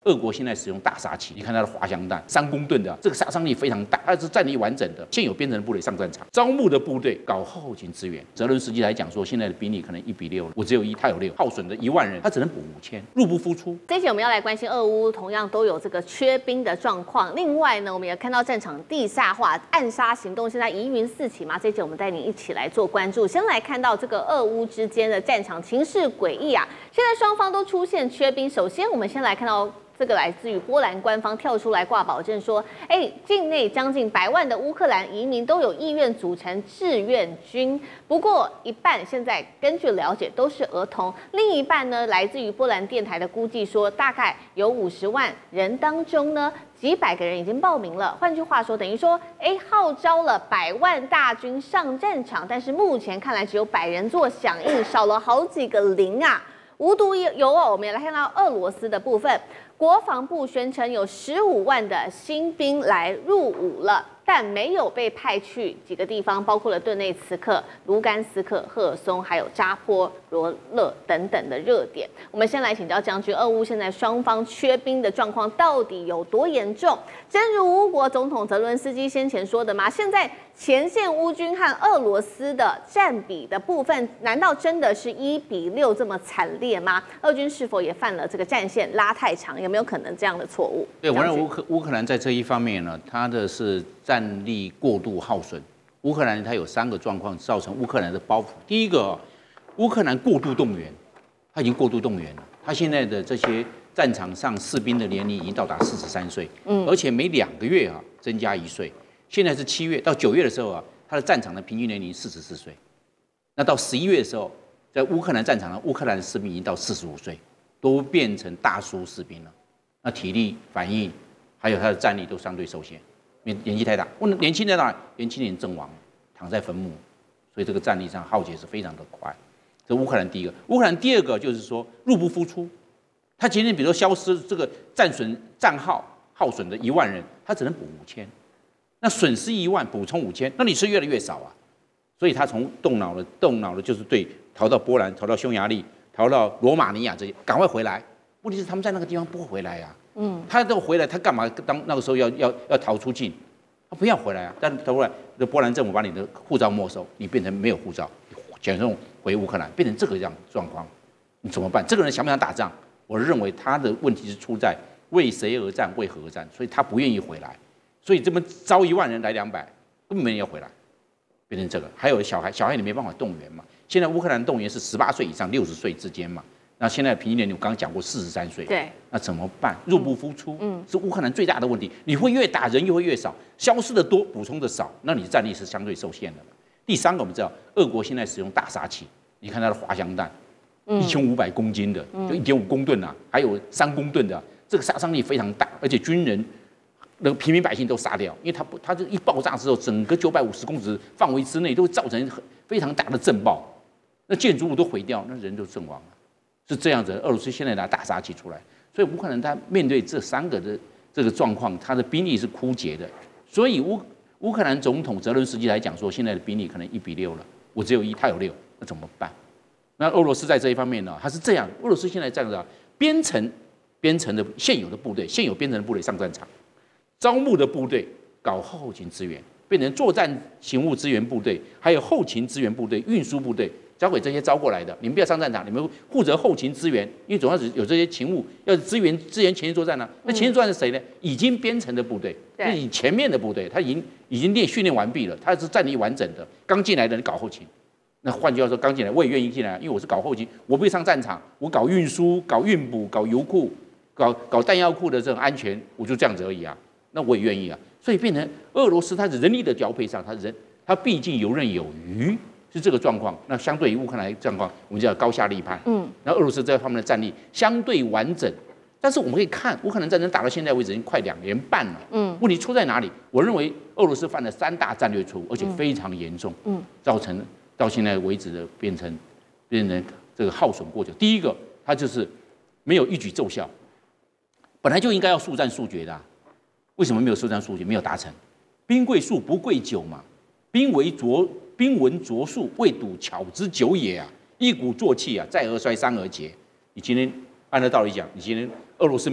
俄国现在使用大杀器，你看它的滑翔弹，3公吨的，这个杀伤力非常大，它是战力完整的，现有编成的部队上战场，招募的部队搞后勤支援。泽伦斯基来讲说，现在的兵力可能1比6了，我只有1，他有6，耗损的1万人，他只能补5000，入不敷出。 这一节我们要来关心俄乌同样都有这个缺兵的状况。另外呢，我们也看到战场地下化、暗杀行动现在疑云四起嘛，这一节我们带您一起来做关注。先来看到这个俄乌之间的战场情势诡异啊，现在双方都出现缺兵。首先，我们先来看到这个来自于波兰官方跳出来挂保证说，境内将近100万的乌克兰移民都有意愿组成志愿军，不过一半现在根据了解都是儿童，另一半呢来自于波兰电台的估计说，大概有50万人当中呢，几百个人已经报名了。换句话说，等于说，号召了100万大军上战场，但是目前看来只有100人做响应，少了好几个零啊。无独有偶，我们也来看到俄罗斯的部分，国防部宣称有15万的新兵来入伍了，但没有被派去几个地方，包括了顿内茨克、卢甘斯克、赫尔松，还有扎波罗勒等等的热点。我们先来请教将军，俄乌现在双方缺兵的状况到底有多严重？正如乌国总统泽伦斯基先前说的嘛，现在前线乌军和俄罗斯的占比的部分，难道真的是1比6这么惨烈吗？俄军是否也犯了这个战线拉太长？有没有可能这样的错误？ 对，我认为乌克兰在这一方面呢，它的是战力过度耗损。乌克兰它有3个状况造成乌克兰的包袱。第一个，乌克兰过度动员，它已经过度动员了。它现在的这些战场上士兵的年龄已经到达43岁，而且每2个月增加1岁。现在是7月到9月的时候它的战场的平均年龄44岁。那到11月的时候，在乌克兰战场上，乌克兰的士兵已经到45岁，都变成大叔士兵了。那体力、反应还有他的战力都相对受限，因为年纪太大。年轻人年轻人阵亡，躺在坟墓，所以这个战力上耗竭是非常的快。这乌克兰第一个，乌克兰第二个就是说入不敷出。他今天比如说消失这个战耗损的1万人，他只能补5000，那损失1万补充5000，那你是越来越少啊。所以他从动脑的就是对逃到波兰、逃到匈牙利、逃到罗马尼亚这些，赶快回来。问题是他们在那个地方不会回来呀。他都回来，他干嘛当那个时候要逃出境？他不要回来啊！但回来，波兰政府把你的护照没收，你变成没有护照，选中回乌克兰，变成这个样状况，你怎么办？这个人想不想打仗？我认为他的问题是出在为谁而战，为何而战，所以他不愿意回来。所以这么招1万人来200，根本没人要回来，变成这个。还有小孩你没办法动员嘛？现在乌克兰动员是18岁以上60岁之间嘛？那现在平均年龄我刚刚讲过43岁， 对， 那怎么办？入不敷出，是乌克兰最大的问题。你会越打人又会越少，消失的多，补充的少，那你战力是相对受限的。第3个我们知道，俄国现在使用大杀器，你看它的滑翔弹，1500公斤的，就1.5公吨啊，还有3公吨的，这个杀伤力非常大，而且军人那个平民百姓都杀掉，因为它这一爆炸之后，整个950公尺范围之内都会造成非常大的震爆，那建筑物都毁掉，那人都阵亡了。是这样子，俄罗斯现在拿大杀器出来，所以乌克兰他面对这3个的这个状况，他的兵力是枯竭的。所以乌克兰总统泽伦斯基来讲说，现在的兵力可能1比6了，我只有1，他有6，那怎么办？那俄罗斯在这一方面呢，他是这样，俄罗斯现在这样子编程的现有编程的部队上战场，招募的部队搞后勤支援，变成作战勤务支援部队，还有后勤支援部队、运输部队。交给这些招过来的，你们不要上战场，你们负责后勤支援，因为总要有这些勤务要支援前线作战呢。那前线作战是谁呢？已经编成的部队，就是前面的部队，他已经训练完毕了，他是战力完整的。刚进来的你搞后勤，那换句话说，刚进来我也愿意进来，因为我是搞后勤，我不会上战场，我搞运输、搞运补、搞油库、搞弹药库的这种安全，我就这样子而已啊。那我也愿意啊。所以变成俄罗斯，它人力的调配上，它毕竟游刃有余。是这个状况，那相对于乌克兰状况，我们叫高下立判。那俄罗斯这方面的战力相对完整，但是我们可以看乌克兰战争打到现在为止已经快2年半了。问题出在哪里？我认为俄罗斯犯了3大战略错误，而且非常严重，造成到现在为止的变成这个耗损过久。第一个，它就是没有一举奏效，本来就应该要速战速决的，为什么没有速战速决？没有达成。兵贵速不贵久嘛，兵闻拙速，未睹巧之久也啊！一鼓作气啊，再而衰，三而竭。你今天按照道理讲，你今天俄罗斯没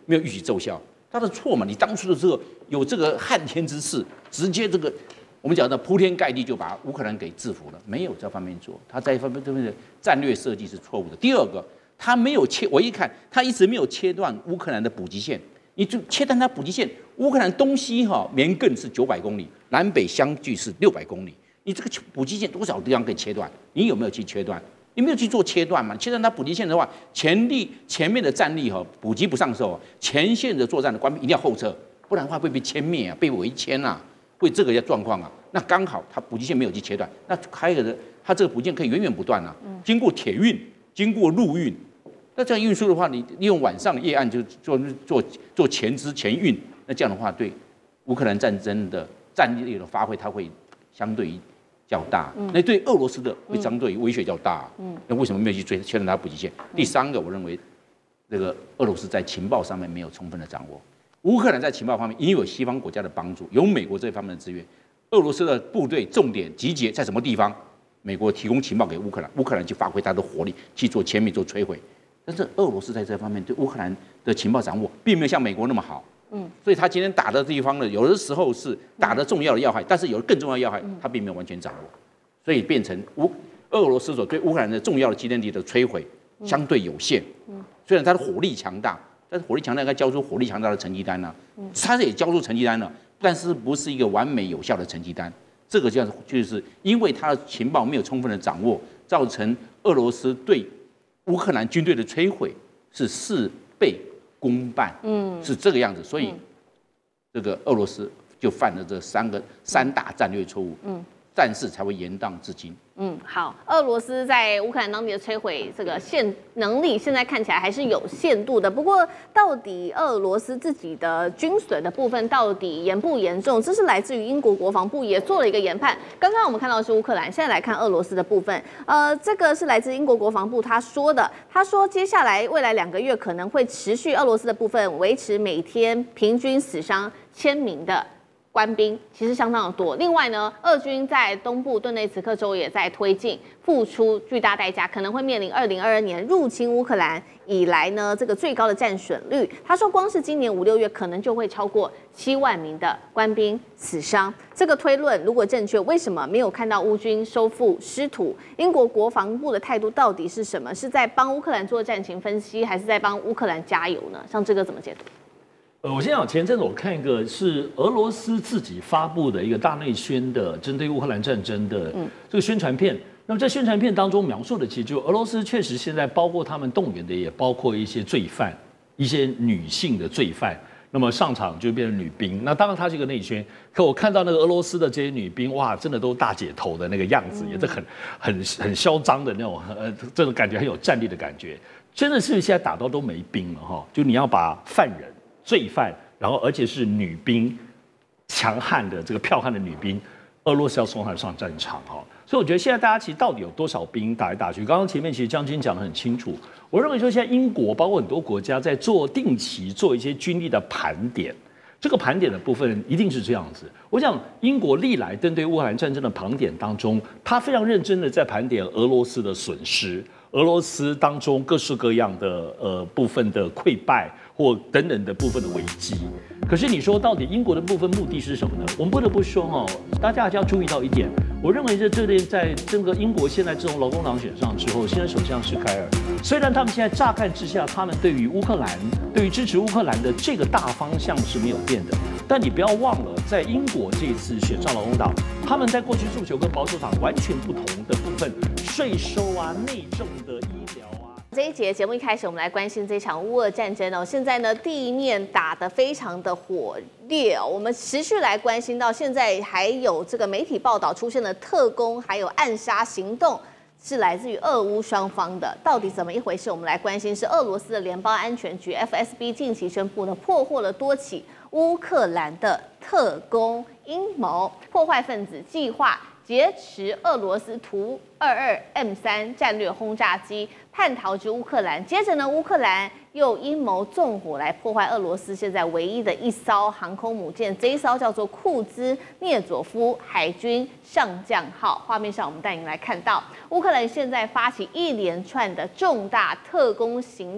没有预期奏效，他的错嘛。你当初的时候有这个撼天之势，直接这个我们讲的铺天盖地就把乌克兰给制服了，没有这方面做，他在方面的战略设计是错误的。第二个，他没有切，我一看他一直没有切断乌克兰的补给线，你就切断它补给线，乌克兰东西绵亘是900公里，南北相距是600公里，你这个补给线多少地方可以切断？你有没有去切断？你没有去做切断嘛？切断它补给线的话，前面的战力补给不上手，前线的作战的官兵一定要后撤，不然的话会被歼灭啊，被围歼啊，会这个状况啊。那刚好它补给线没有去切断，那还有的它这个补给线可以源源不断啊，经过铁运，经过陆运，那这样运输的话，你利用晚上夜暗就做前支前运，那这样的话对乌克兰战争的战力的发挥，它会相对于较大，那对俄罗斯的会相对威胁较大。那为什么没有去切断它补给线？第三个，我认为这个俄罗斯在情报上面没有充分的掌握。乌克兰在情报方面因为有西方国家的帮助，有美国这方面的资源，俄罗斯的部队重点集结在什么地方？美国提供情报给乌克兰，乌克兰就发挥它的火力去做歼灭、做摧毁。但是俄罗斯在这方面对乌克兰的情报掌握，并没有像美国那么好。所以他今天打的地方呢，有的时候是打的重要的要害，但是有更重要的要害，他并没有完全掌握，所以变成俄罗斯所对乌克兰的重要的基地的摧毁相对有限。虽然他的火力强大，但是火力强大应该交出火力强大的成绩单啊，他也交出成绩单了，但是不是一个完美有效的成绩单。这个就是因为他的情报没有充分的掌握，造成俄罗斯对乌克兰军队的摧毁是事倍功半，是这个样子，所以这个俄罗斯就犯了这三大战略错误，战事才会延宕至今。 好，俄罗斯在乌克兰当地的摧毁这个能力，现在看起来还是有限度的。不过，到底俄罗斯自己的军损的部分到底严不严重？这是来自于英国国防部也做了一个研判。刚刚我们看到的是乌克兰，现在来看俄罗斯的部分。这个是来自英国国防部他说的，他说接下来未来2个月可能会持续俄罗斯的部分维持每天平均死伤1000名的官兵，其实相当的多。另外呢，俄军在东部顿内茨克州也在推进，付出巨大代价，可能会面临2022年入侵乌克兰以来呢这个最高的战损率。他说，光是今年5、6月可能就会超过7万名的官兵死伤。这个推论如果正确，为什么没有看到乌军收复失土？英国国防部的态度到底是什么？是在帮乌克兰做战情分析，还是在帮乌克兰加油呢？像这个怎么解读？ 我先讲前阵子我看一个是俄罗斯自己发布的一个大内宣的针对乌克兰战争的这个宣传片。那么在宣传片当中描述的，其实就俄罗斯确实现在包括他们动员的，也包括一些罪犯，一些女性的罪犯。那么上场就变成女兵。那当然它是一个内宣，可我看到那个俄罗斯的这些女兵，哇，真的都大姐头的那个样子，也是很嚣张的那种，这种感觉很有战力的感觉。真的是现在打到都没兵了哈，就你要把犯人。罪犯，然后而且是女兵，强悍的这个剽悍的女兵，俄罗斯要送她上战场哈。所以我觉得现在大家其实到底有多少兵打来打去？刚刚前面其实将军讲得很清楚。我认为说现在英国包括很多国家在定期做一些军力的盘点，这个盘点的部分一定是这样子。我想英国历来针对乌克兰战争的盘点当中，他非常认真的在盘点俄罗斯的损失。俄罗斯当中各式各样的部分的溃败或等等的部分的危机，可是你说到底英国的部分目的是什么呢？我们不得不说哈，大家还是要注意到一点。我认为在整个英国现在这种劳工党选上之后，现在首相是凯尔，虽然他们现在乍看之下，他们对于乌克兰、对于支持乌克兰的这个大方向是没有变的，但你不要忘了，在英国这一次选上劳工党，他们在过去诉求跟保守党完全不同的部分，税收啊、内政的医疗啊。 这一节节目一开始，我们来关心这场乌俄战争哦。现在呢，地面打得非常的火烈哦。我们持续来关心到现在，还有这个媒体报道出现了特攻，还有暗杀行动，是来自于俄乌双方的。到底怎么一回事？我们来关心是俄罗斯的联邦安全局 FSB 近期宣布呢，破获了多起乌克兰的特攻阴谋，破坏分子计划劫持俄罗斯图22M3战略轰炸机，叛逃至乌克兰。接着呢，乌克兰又阴谋纵火来破坏俄罗斯现在唯一的一艘航空母舰，这一艘叫做库兹涅佐夫海军上将号。画面上我们带您来看到，乌克兰现在发起一连串的重大特攻行动，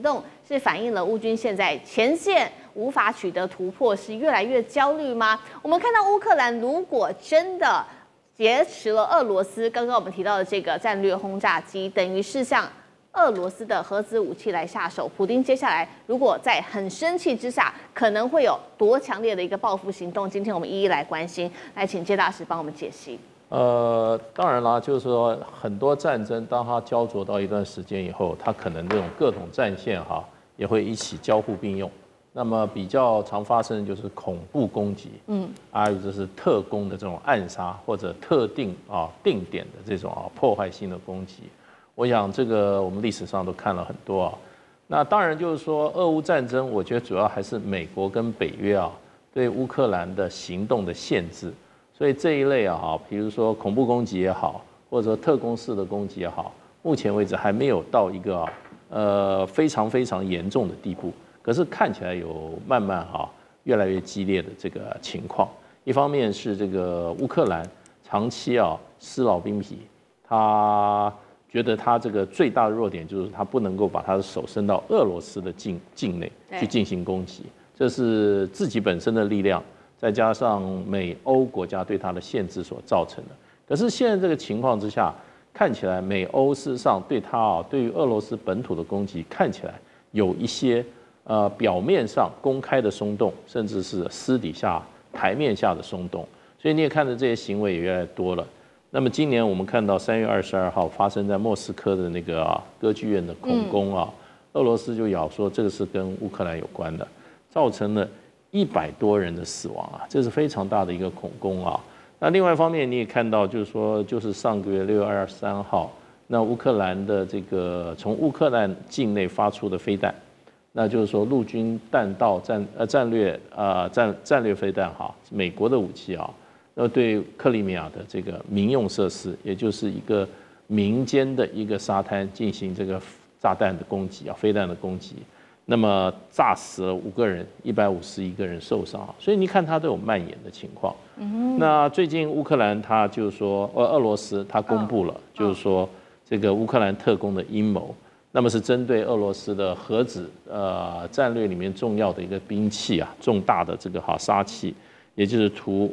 是反映了乌军现在前线无法取得突破，是越来越焦虑吗？我们看到乌克兰如果真的劫持了俄罗斯，刚刚我们提到的这个战略轰炸机，等于是向俄罗斯的核子武器来下手。普丁接下来如果在很生气之下，可能会有多强烈的一个报复行动？今天我们一一来关心，来请介大使帮我们解析。 当然啦，就是说很多战争，当它焦灼到一段时间以后，它可能这种各种战线也会一起交互并用。那么比较常发生的就是恐怖攻击，还有就是特攻的这种暗杀或者特定定点的这种破坏性的攻击。我想这个我们历史上都看了很多那当然就是说俄乌战争，我觉得主要还是美国跟北约对乌克兰的行动的限制。所以这一类比如说恐怖攻击也好，或者说特攻式的攻击也好，目前为止还没有到一个非常非常严重的地步。可是看起来有慢慢越来越激烈的这个情况。一方面是这个乌克兰长期失老兵疲，他觉得他这个最大的弱点就是他不能够把他的手伸到俄罗斯的境内去进行攻击，这是自己本身的力量，再加上美欧国家对他的限制所造成的。可是现在这个情况之下，看起来美欧事实上对他对于俄罗斯本土的攻击看起来有一些表面上公开的松动，甚至是私底下台面下的松动，所以你也看到这些行为也越来越多了。那么今年我们看到3月22号发生在莫斯科的那个歌剧院的恐攻俄罗斯就咬说这个是跟乌克兰有关的，造成了100多人的死亡这是非常大的一个恐攻那另外一方面你也看到，就是说就是上个月6月23号，那乌克兰的这个从乌克兰境内发出的飞弹。那就是说，陆军弹道战略飞弹美国的武器那对克里米亚的这个民用设施，也就是一个民间的一个沙滩进行这个炸弹的攻击飞弹的攻击，那么炸死了5个人，151个人受伤所以你看它都有蔓延的情况。那最近乌克兰它就是说，俄罗斯它公布了，就是说这个乌克兰特攻的阴谋。那么是针对俄罗斯的核子战略里面重要的一个兵器重大的这个杀器，也就是图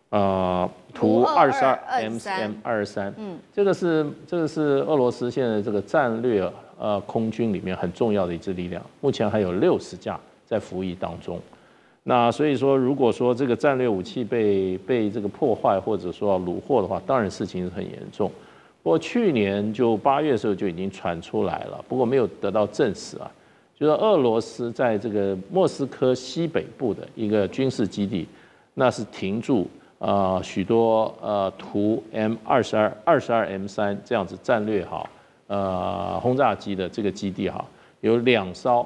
22M3，这个是俄罗斯现在这个战略空军里面很重要的一支力量，目前还有60架在服役当中。那所以说，如果说这个战略武器被这个破坏或者说虏获的话，当然事情是很严重。不过去年就8月的时候就已经传出来了，不过没有得到证实就是俄罗斯在这个莫斯科西北部的一个军事基地，那是停驻许多图 22M3 这样子战略轰炸机的这个基地有两艘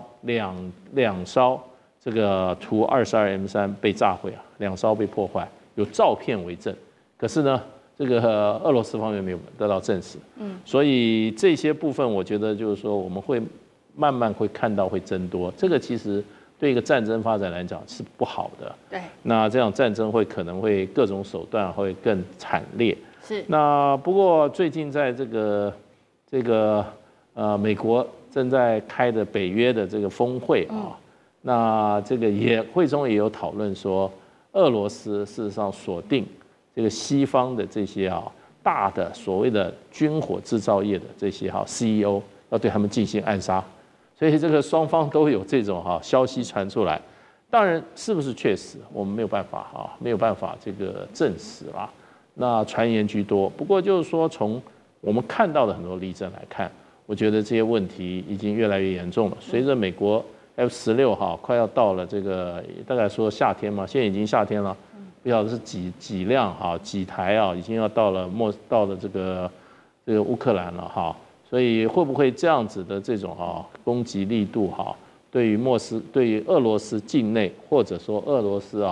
这个图 22M3 被炸毁2艘被破坏，有照片为证。可是呢，这个俄罗斯方面没有得到证实，所以这些部分我觉得就是说我们会慢慢会看到会增多，这个其实对一个战争发展来讲是不好的。 对， 那这样战争可能会各种手段会更惨烈。 是。那不过最近在这个美国正在开的北约的这个峰会那这个会中也有讨论说，俄罗斯事实上锁定这个西方的这些大的所谓的军火制造业的这些CEO 要对他们进行暗杀，所以这个双方都有这种消息传出来。当然是不是确实我们没有办法这个证实啦，那传言居多。不过就是说从我们看到的很多例证来看，我觉得这些问题已经越来越严重了。随着美国 F-16快要到了这个大概说夏天嘛，现在已经夏天了。不晓得是几辆几台已经要到了这个乌克兰了所以会不会这样子的这种攻击力度对于俄罗斯境内或者说俄罗斯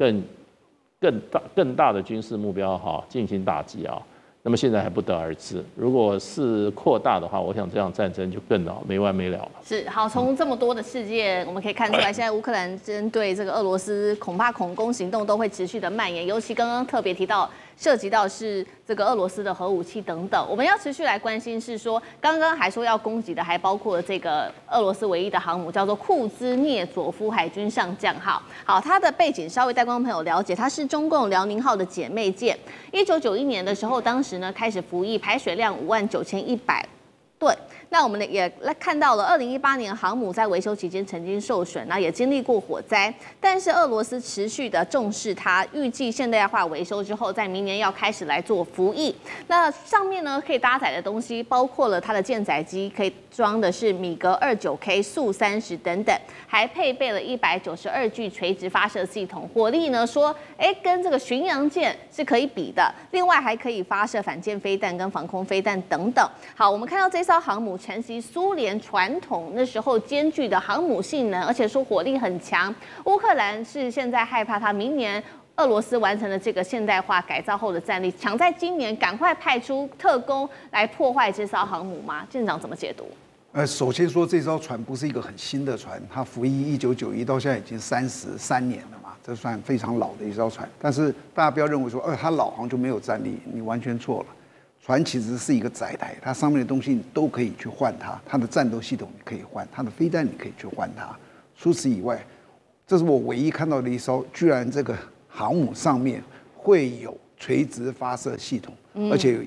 更大的军事目标进行打击那么现在还不得而知。如果是扩大的话，我想这样战争就更没完没了了。 是好，从这么多的事件，我们可以看出来，现在乌克兰针对这个俄罗斯恐怕恐攻行动都会持续的蔓延。尤其刚刚特别提到涉及到是这个俄罗斯的核武器等等。我们要持续来关心是说，刚刚还说要攻击的，还包括了这个俄罗斯唯一的航母，叫做库兹涅佐夫海军上将号。好，它的背景稍微带观众朋友了解，它是中共辽宁号的姐妹舰。1991年的时候，当时呢开始服役，排水量59100吨。那我们呢也看到了，2018年航母在维修期间曾经受损，那也经历过火灾，但是俄罗斯持续的重视它，预计现代化维修之后，在明年要开始来做服役。那上面呢可以搭载的东西包括了它的舰载机，可以装的是米格29K、苏30等等，还配备了192具垂直发射系统，火力呢说，跟这个巡洋舰是可以比的。另外还可以发射反舰飞弹跟防空飞弹等等。好，我们看到这艘航母承袭苏联传统那时候艰巨的航母性能，而且说火力很强。乌克兰是现在害怕它明年俄罗斯完成了这个现代化改造后的战力，想在今年赶快派出特工来破坏这艘航母吗？舰长怎么解读？ 首先说这艘船不是一个很新的船，它服役1991到现在已经33年了嘛，这算非常老的一艘船。但是大家不要认为说，它老航就没有战力，你完全错了。船其实是一个载台，它上面的东西你都可以去换它，它的战斗系统你可以换，它的飞弹你可以去换它。除此以外，这是我唯一看到的一艘，居然这个航母上面会有垂直发射系统，而且有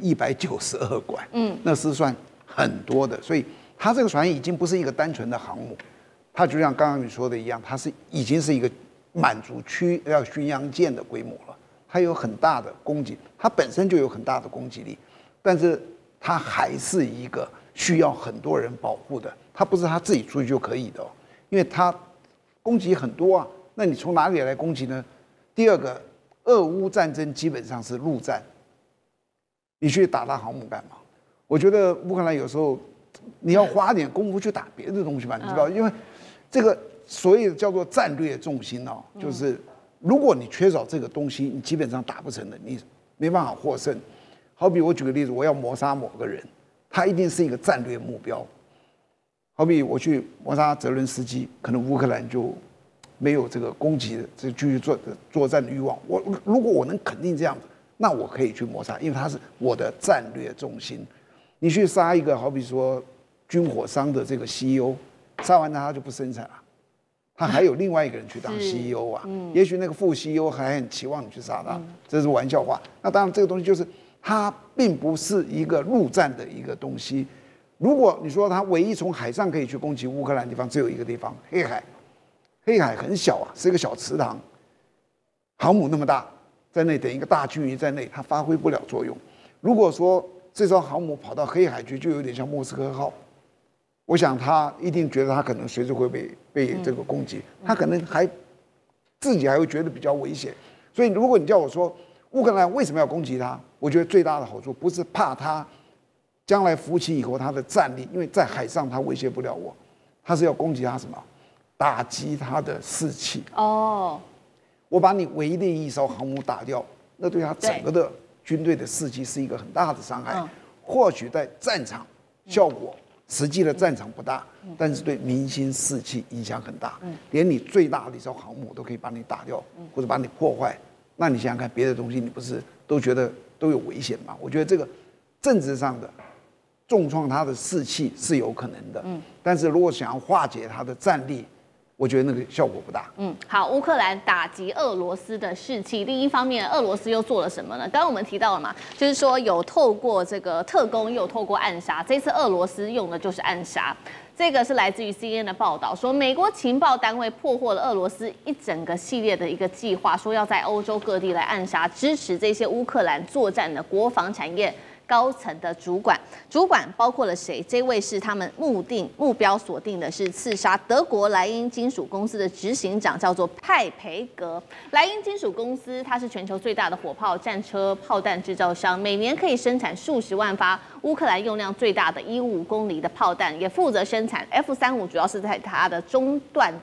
192管，那是算很多的。所以它这个船已经不是一个单纯的航母，它就像刚刚你说的一样，它已经是一个满足要巡洋舰的规模了，它有很大的攻击，它本身就有很大的攻击力。但是它还是一个需要很多人保护的，它不是他自己出去就可以的，因为它攻击很多啊。那你从哪里来攻击呢？第二个，俄乌战争基本上是陆战，你去打它航母干嘛？我觉得乌克兰有时候你要花点功夫去打别的东西吧，你知道，因为这个所谓的叫做战略重心哦，就是如果你缺少这个东西，你基本上打不成的，你没办法获胜。好比我举个例子，我要谋杀某个人，他一定是一个战略目标。好比我去谋杀泽伦斯基，可能乌克兰就没有这个攻击的这继续作战的欲望。如果我能肯定这样子，那我可以去谋杀，因为他是我的战略重心。你去杀一个好比说军火商的这个 CEO， 杀完他就不生产了，他还有另外一个人去当 CEO 啊。也许那个副 CEO 还很期望你去杀他，这是玩笑话。那当然这个东西就是。它并不是一个陆战的一个东西。如果你说它唯一从海上可以去攻击乌克兰的地方，只有一个地方——黑海。黑海很小啊，是一个小池塘，航母那么大，在那等一个大军营在内，它发挥不了作用。如果说这艘航母跑到黑海去，就有点像莫斯科号。我想他一定觉得他可能随时会被这个攻击，他可能自己还会觉得比较危险。所以如果你叫我说乌克兰为什么要攻击他？我觉得最大的好处不是怕他将来服起以后他的战力，因为在海上他威胁不了我，他是要攻击他什么？打击他的士气。我把你唯一的一艘航母打掉，那对他整个的军队的士气是一个很大的伤害。或许在战场效果，实际的战场不大，但是对民心士气影响很大。连你最大的一艘航母都可以把你打掉，或者把你破坏。那你想想看，别的东西你不是都觉得都有危险吗？我觉得这个政治上的重创他的士气是有可能的，但是如果想要化解他的战力，我觉得那个效果不大。 好，乌克兰打击俄罗斯的士气，另一方面，俄罗斯又做了什么呢？刚刚我们提到了嘛，就是说有透过这个特工，又有透过暗杀，这次俄罗斯用的就是暗杀。这个是来自于 CNN 的报道，说美国情报单位破获了俄罗斯一整个系列的一个计划，说要在欧洲各地来暗杀支持这些乌克兰作战的国防产业高层的主管包括了谁？这位是他们目标锁定的是刺杀德国莱茵金属公司的执行长，叫做派培格。莱茵金属公司它是全球最大的火炮、战车、炮弹制造商，每年可以生产数十万发乌克兰用量最大的155公里的炮弹，也负责生产 F-35，主要是在它的中段的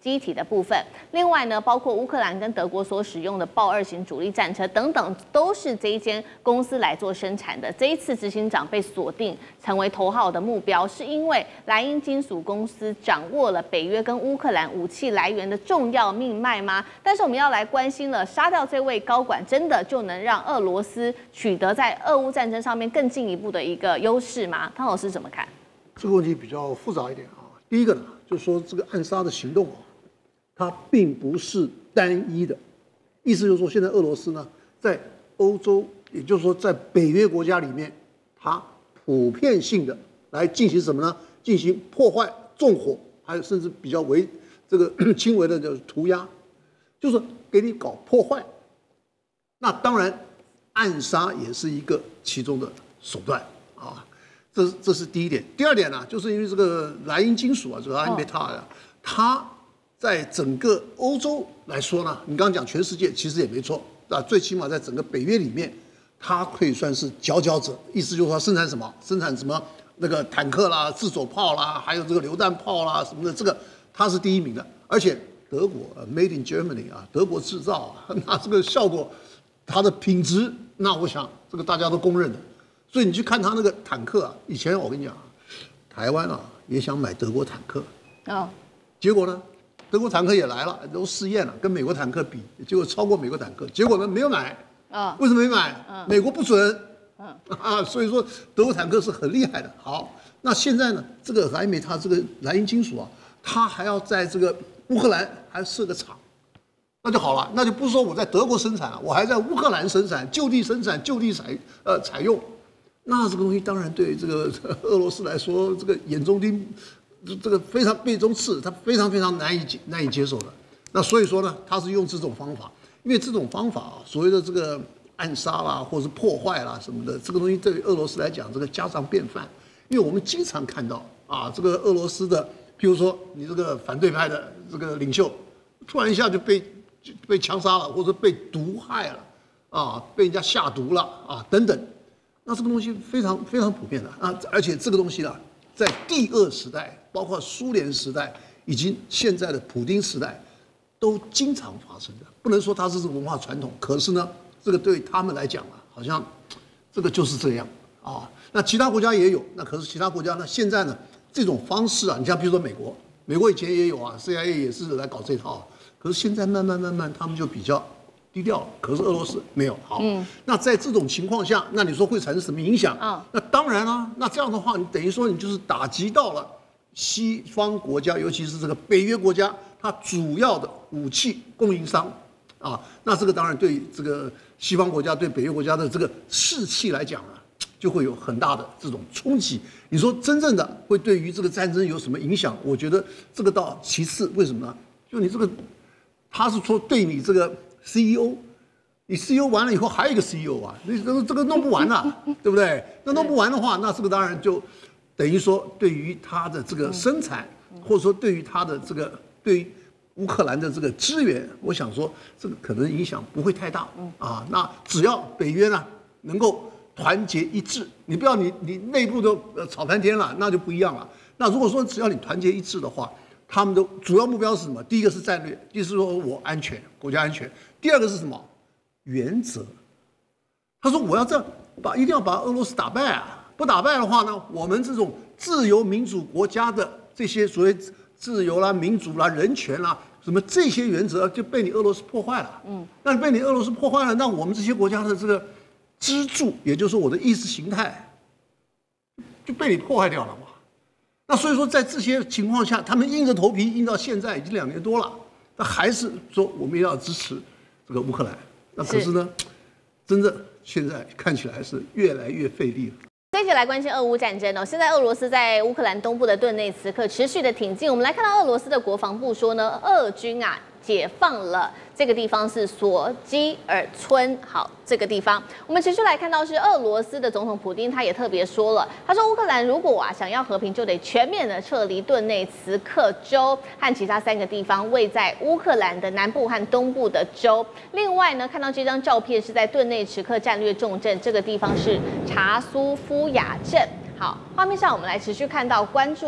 机体的部分。另外呢，包括乌克兰跟德国所使用的豹2型主力战车等等，都是这一间公司来做生产的。这一次执行长被锁定成为头号的目标，是因为莱茵金属公司掌握了北约跟乌克兰武器来源的重要命脉吗？但是我们要来关心了，杀掉这位高管，真的就能让俄罗斯取得在俄乌战争上面更进一步的一个优势吗？汤老师怎么看？ 这个问题比较复杂一点啊。第一个呢，就是说这个暗杀的行动啊，它并不是单一的，意思就是说，现在俄罗斯呢，在欧洲，也就是说在北约国家里面，它普遍性的来进行什么呢？进行破坏、纵火，还有甚至比较轻微的就是涂鸦，就是给你搞破坏。那当然，暗杀也是一个其中的手段啊。这是第一点。第二点呢，就是因为这个莱茵金属啊，这个安贝塔啊，它在整个欧洲来说呢，你刚刚讲全世界其实也没错啊，最起码在整个北约里面，它可以算是佼佼者。意思就是说生产什么？生产什么那个坦克啦、自走炮啦，还有这个榴弹炮啦什么的，这个它是第一名的。而且德国Made in Germany 啊，德国制造啊，那这个效果，它的品质，那我想这个大家都公认的。所以你去看他那个坦克啊，以前我跟你讲，台湾啊也想买德国坦克，结果呢，德国坦克也来了，都试验了，跟美国坦克比，结果超过美国坦克，结果呢没有买，为什么没买？美国不准，所以说德国坦克是很厉害的。好，那现在呢，这个莱美它这个莱茵金属啊，它还要在这个乌克兰还设个厂。那就好了，那就不是说我在德国生产了，我还在乌克兰生产，就地生产，就地采用。那这个东西当然对这个俄罗斯来说，这个眼中钉，这个非常背中刺，它非常非常难以接受的。那所以说呢，他是用这种方法，因为这种方法啊，所谓的这个暗杀啦，或者是破坏啦什么的，这个东西对于俄罗斯来讲，这个家常便饭。因为我们经常看到啊，这个俄罗斯的，譬如说你这个反对派的这个领袖，突然一下就被枪杀了，或者被毒害了，啊，被人家下毒了啊，等等。那这个东西非常非常普遍的啊，而且这个东西呢，在第二时代，包括苏联时代，以及现在的普丁时代，都经常发生的。不能说它是文化传统，可是呢，这个对他们来讲啊，好像这个就是这样啊。那其他国家也有，那可是其他国家呢，现在呢这种方式啊，你像比如说美国以前也有啊 ，CIA 也是来搞这套，可是现在慢慢他们就比较低调了，可是俄罗斯没有。好，那在这种情况下，那你说会产生什么影响？那当然啦，那这样的话，你等于说你就是打击到了西方国家，尤其是这个北约国家，它主要的武器供应商啊。那这个当然对这个西方国家、对北约国家的这个士气来讲啊，就会有很大的这种冲击。你说真正的会对于这个战争有什么影响？我觉得这个倒其次。为什么呢？就你这个，他是说对你这个 CEO， 你 CEO 完了以后还有一个 CEO 啊，你这个弄不完了，对不对？那弄不完的话，那这个当然就等于说对于他的这个生产，或者说对于他的这个对于乌克兰的这个支援，我想说这个可能影响不会太大啊。那只要北约呢能够团结一致，你不要你内部都吵翻天了，那就不一样了。那如果说只要你团结一致的话，他们的主要目标是什么？第一个是战略，就是说我安全，国家安全。第二个是什么？原则。他说我要这样一定要把俄罗斯打败啊！不打败的话呢，我们这种自由民主国家的这些所谓自由啦、民主啦、人权啦，什么这些原则就被你俄罗斯破坏了。那被你俄罗斯破坏了，那我们这些国家的这个支柱，也就是说我的意识形态，就被你破坏掉了嘛。那所以说，在这些情况下，他们硬着头皮硬到现在已经2年多了，那还是说我们要支持这个乌克兰。那可是呢，真正现在看起来是越来越费力了。 接下来关心俄乌战争哦，现在俄罗斯在乌克兰东部的顿内茨克持续的挺进。我们来看到俄罗斯的国防部说呢，俄军啊解放了这个地方是索基尔村。好，这个地方我们持续来看到是俄罗斯的总统普丁，他也特别说了，他说乌克兰如果想要和平，就得全面的撤离顿内茨克州和其他3个地方位在乌克兰的南部和东部的州。另外呢，看到这张照片是在顿内茨克战略重镇，这个地方是查苏夫亚镇。好，画面上我们来持续看到关注哦，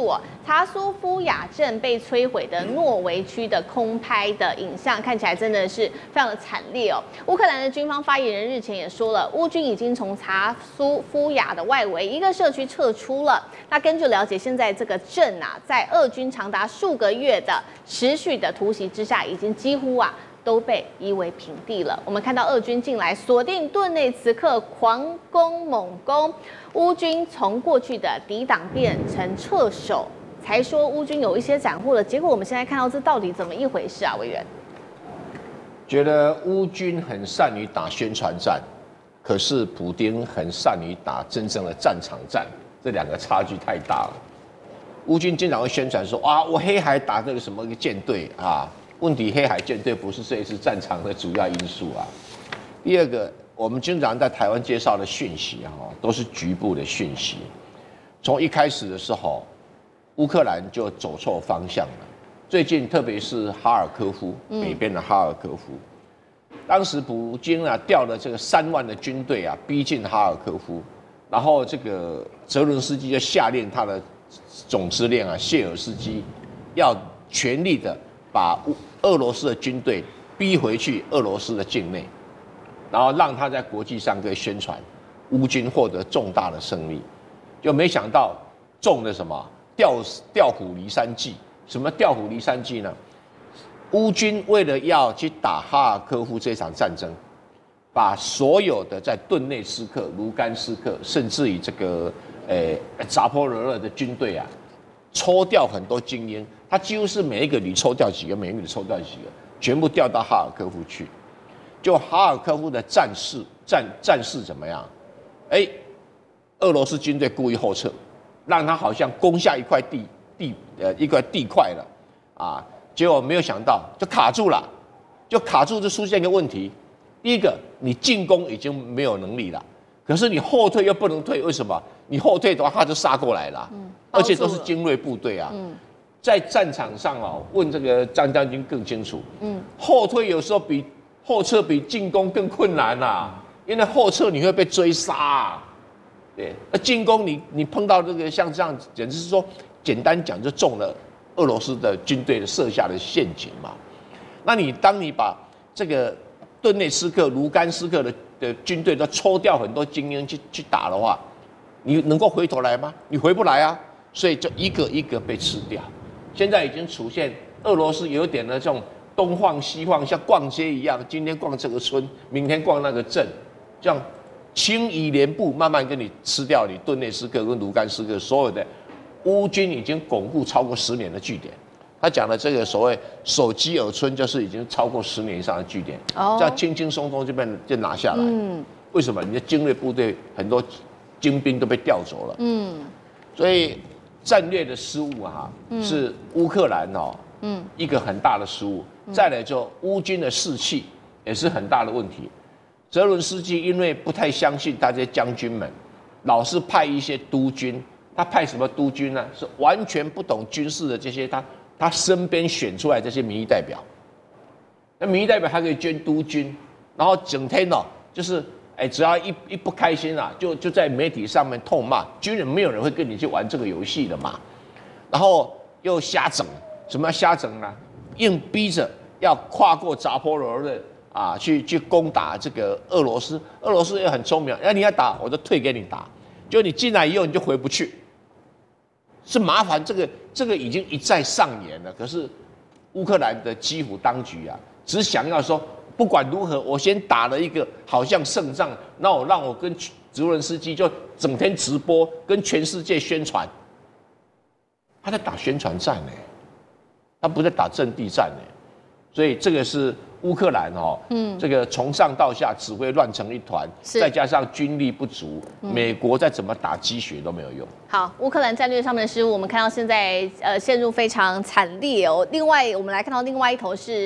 查苏夫亚镇被摧毁的诺维区的空拍的影像，看起来真的是非常的惨烈哦。乌克兰的军方发言人日前也说了，乌军已经从查苏夫亚的外围一个社区撤出了。那根据了解，现在这个镇啊，在俄军长达数个月的持续的突袭之下，已经几乎都被夷为平地了。我们看到俄军进来锁定顿内茨克，狂攻猛攻，乌军从过去的抵挡变成撤守，才说乌军有一些斩获了。结果我们现在看到这到底怎么一回事啊？委员觉得乌军很善于打宣传战，可是普丁很善于打真正的战场战，这两个差距太大了。乌军经常会宣传说我黑海打这个什么一个舰队啊。问题黑海舰队不是这一次战场的主要因素啊。第二个，我们经常在台湾介绍的讯息都是局部的讯息。从一开始的时候，乌克兰就走错方向了。最近特别是哈尔科夫北边的哈尔科夫，当时普京调了这个3万的军队逼近哈尔科夫，然后这个泽伦斯基就下令他的总司令谢尔斯基要全力的把俄罗斯的军队逼回去俄罗斯的境内，然后让他在国际上可以宣传乌军获得重大的胜利，就没想到中了什么调虎离山计。什么调虎离山计呢？乌军为了要去打哈尔科夫这场战争，把所有的在顿内斯克、卢甘斯克，甚至于这个扎波罗热的军队抽调很多精英。他几乎是每一个旅抽调几个，每一个旅抽调几个，全部调到哈尔科夫去。就哈尔科夫的战事怎么样？俄罗斯军队故意后撤，让他好像攻下一块地块了结果没有想到就卡住了，就出现一个问题。第一个，你进攻已经没有能力了，可是你后退又不能退，为什么？你后退的话，他就杀过来了，而且都是精锐部队在战场上问这个张将军更清楚。后退有时候比后撤比进攻更困难因为后撤你会被追杀对，进攻你碰到这个像这样，简直是说简单讲就中了俄罗斯的军队的设下的陷阱嘛。那当你把这个顿内斯克、卢甘斯克的军队都抽调很多精英去打的话，你能够回头来吗？你回不来所以就一个一个被吃掉。现在已经出现俄罗斯有点的这种东晃西晃，像逛街一样，今天逛这个村，明天逛那个镇，这样轻移连步，慢慢跟你吃掉你顿内斯克跟卢甘斯克所有的乌军已经巩固超过10年的据点。他讲的这个所谓守基尔村，就是已经超过10年以上的据点，这样轻轻松松就拿下来。为什么？你的精锐部队很多精兵都被调走了。所以战略的失误是乌克兰一个很大的失误。再来就乌军的士气也是很大的问题。泽伦斯基因为不太相信他这些将军们，老是派一些督军。他派什么督军呢？是完全不懂军事的这些他身边选出来这些民意代表。那民意代表还可以捐督军，然后整天就是只要一不开心就在媒体上面痛骂军人，没有人会跟你去玩这个游戏的嘛。然后又瞎整，什么瞎整呢？硬逼着要跨过扎波罗热去攻打这个俄罗斯。俄罗斯也很聪明，你要打我就退给你打，就你进来以后你就回不去，是麻烦。这个已经一再上演了。可是乌克兰的基辅当局只想要说，不管如何，我先打了一个好像胜仗，让我跟泽伦斯基就整天直播，跟全世界宣传。他在打宣传战他不在打阵地战所以这个是乌克兰这个从上到下指挥乱成一团，再加上军力不足，美国再怎么打鸡血都没有用。 好，乌克兰战略上面的失误，我们看到现在陷入非常惨烈另外，我们来看到另外一头是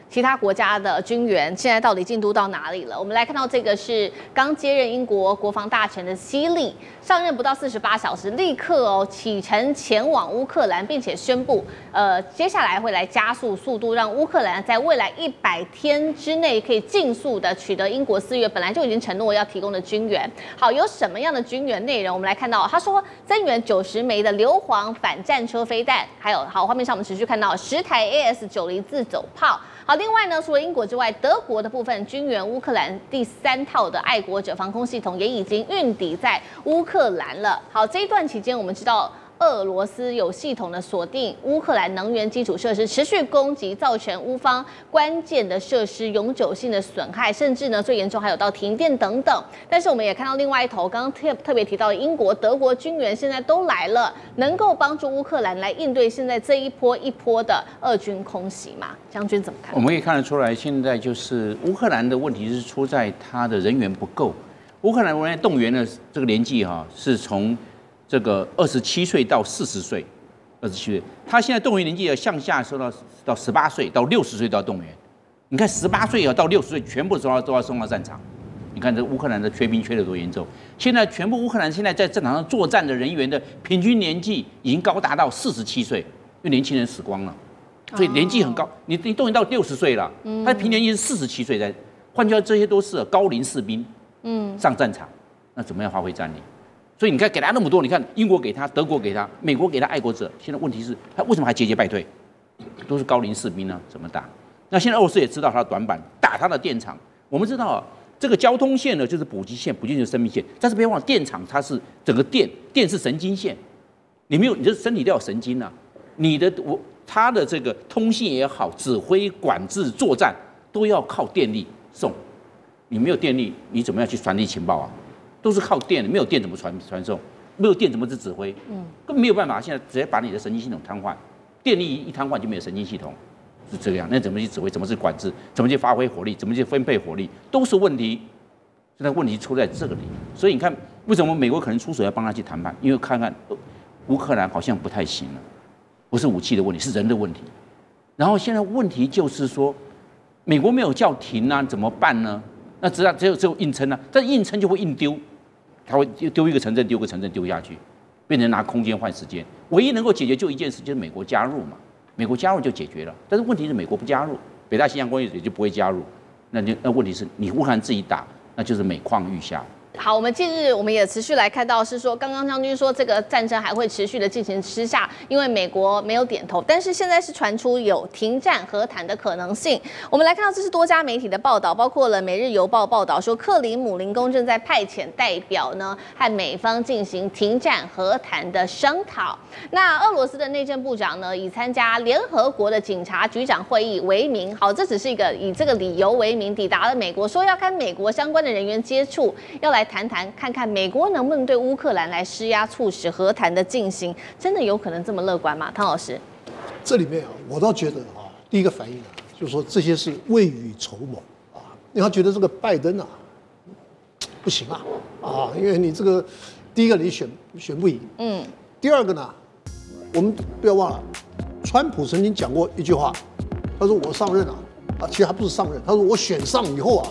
其他国家的军援现在到底进度到哪里了？我们来看到这个是刚接任英国国防大臣的希利，上任不到48小时，立刻启程前往乌克兰，并且宣布，接下来会来加速速度，让乌克兰在未来100天之内可以尽速的取得英国4月本来就已经承诺要提供的军援。好，有什么样的军援内容？我们来看到，他说增援90枚的硫磺反战车飞弹，还有画面上我们持续看到10台 AS90自走炮。好，另外呢，除了英国之外，德国的部分军援乌克兰第3套的爱国者防空系统也已经运抵在乌克兰了。好，这一段期间，我们知道俄罗斯有系统的锁定乌克兰能源基础设施，持续攻击，造成乌方关键的设施永久性的损害，甚至呢最严重还有到停电等等。但是我们也看到另外一头，刚刚特别提到英国、德国军援现在都来了，能够帮助乌克兰来应对现在这一波一波的俄军空袭吗？将军怎么看？ 我们可以看得出来，现在就是乌克兰的问题是出在他的人员不够。乌克兰人员动员的这个年纪是从这个27岁到40岁，27岁，他现在动员年纪要向下收到18岁到60岁都要动员。你看18岁到60岁全部都要送到战场。你看这乌克兰的缺兵缺得多严重。现在全部乌克兰现在在战场上作战的人员的平均年纪已经高达到47岁，因为年轻人死光了，所以年纪很高。你动员到60岁了，他的平均年纪是47岁，换句话说，这些都是高龄士兵，上战场，那怎么样发挥战力？所以你看，给他那么多，你看英国给他，德国给他，美国给他爱国者，现在问题是，他为什么还节节败退？都是高龄士兵呢，怎么打？那现在俄罗斯也知道他的短板，打他的电厂。我们知道这个交通线呢，就是补给线，补给线就是生命线。但是别忘了，电厂它是整个电是神经线，你没有，你的身体都要神经啊。他的这个通信也好，指挥、管制、作战都要靠电力送。你没有电力，你怎么样去传递情报啊？都是靠电的，没有电怎么传送？没有电怎么指挥？根本没有办法。现在直接把你的神经系统瘫痪，电力一瘫痪就没有神经系统，是这样。那怎么去指挥？怎么去管制？怎么去发挥火力？怎么去分配火力？都是问题。现在问题出在这个里。所以你看，为什么美国可能出手要帮他去谈判？因为看看乌克兰好像不太行了，不是武器的问题，是人的问题。然后现在问题就是说，美国没有叫停啊，怎么办呢？那只有硬撑啊，但硬撑就会硬丢。他会丢一个城镇，丢个城镇丢下去，变成拿空间换时间。唯一能够解决就一件事，就是美国加入嘛。美国加入就解决了。但是问题是美国不加入，北大西洋公约也就不会加入。那问题是你乌克兰自己打，那就是每况愈下。 好，我们近日我们也持续来看到是说，刚刚将军说这个战争还会持续的进行之下，因为美国没有点头，但是现在是传出有停战和谈的可能性。我们来看到这是多家媒体的报道，包括了《每日邮报》报道说，克里姆林宫正在派遣代表呢和美方进行停战和谈的商讨。那俄罗斯的内政部长呢以参加联合国的警察局长会议为名，好，这只是一个以这个理由为名抵达了美国，说要跟美国相关的人员接触，要来谈看看美国能不能对乌克兰来施压，促使和谈的进行，真的有可能这么乐观吗？汤老师， 这里面我倒觉得第一个反应就是说这些是未雨绸缪因为他觉得这个拜登不行因为你这个第一个你选不赢，第二个呢，我们不要忘了，川普曾经讲过一句话，他说我上任其实他不是上任，他说我选上以后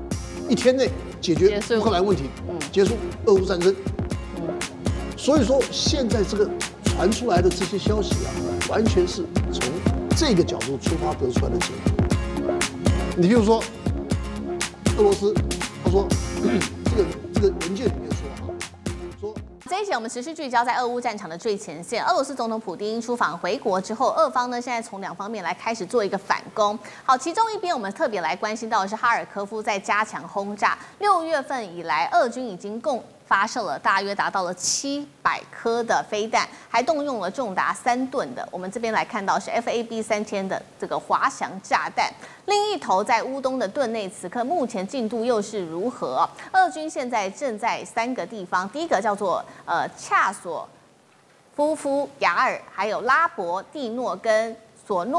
1天内解决乌克兰问题，结束俄乌战争。所以说现在这个传出来的这些消息完全是从这个角度出发得出来的结果。你比如说，俄罗斯，他说这个文件里面说这一节我们持续聚焦在俄乌战场的最前线。俄罗斯总统普丁出访回国之后，俄方呢现在从2方面来开始做一个反攻。好，其中一边我们特别来关心到的是哈尔科夫在加强轰炸。6月份以来，俄军已经共发射了大约达到了700颗的飞弹，还动用了重达3吨的。我们这边来看到是 FAB3000的这个滑翔炸弹。另一头在乌东的顿内茨克，目前进度又是如何？俄军现在正在3个地方，第一个叫做恰索夫夫雅尔，还有拉伯蒂诺跟索诺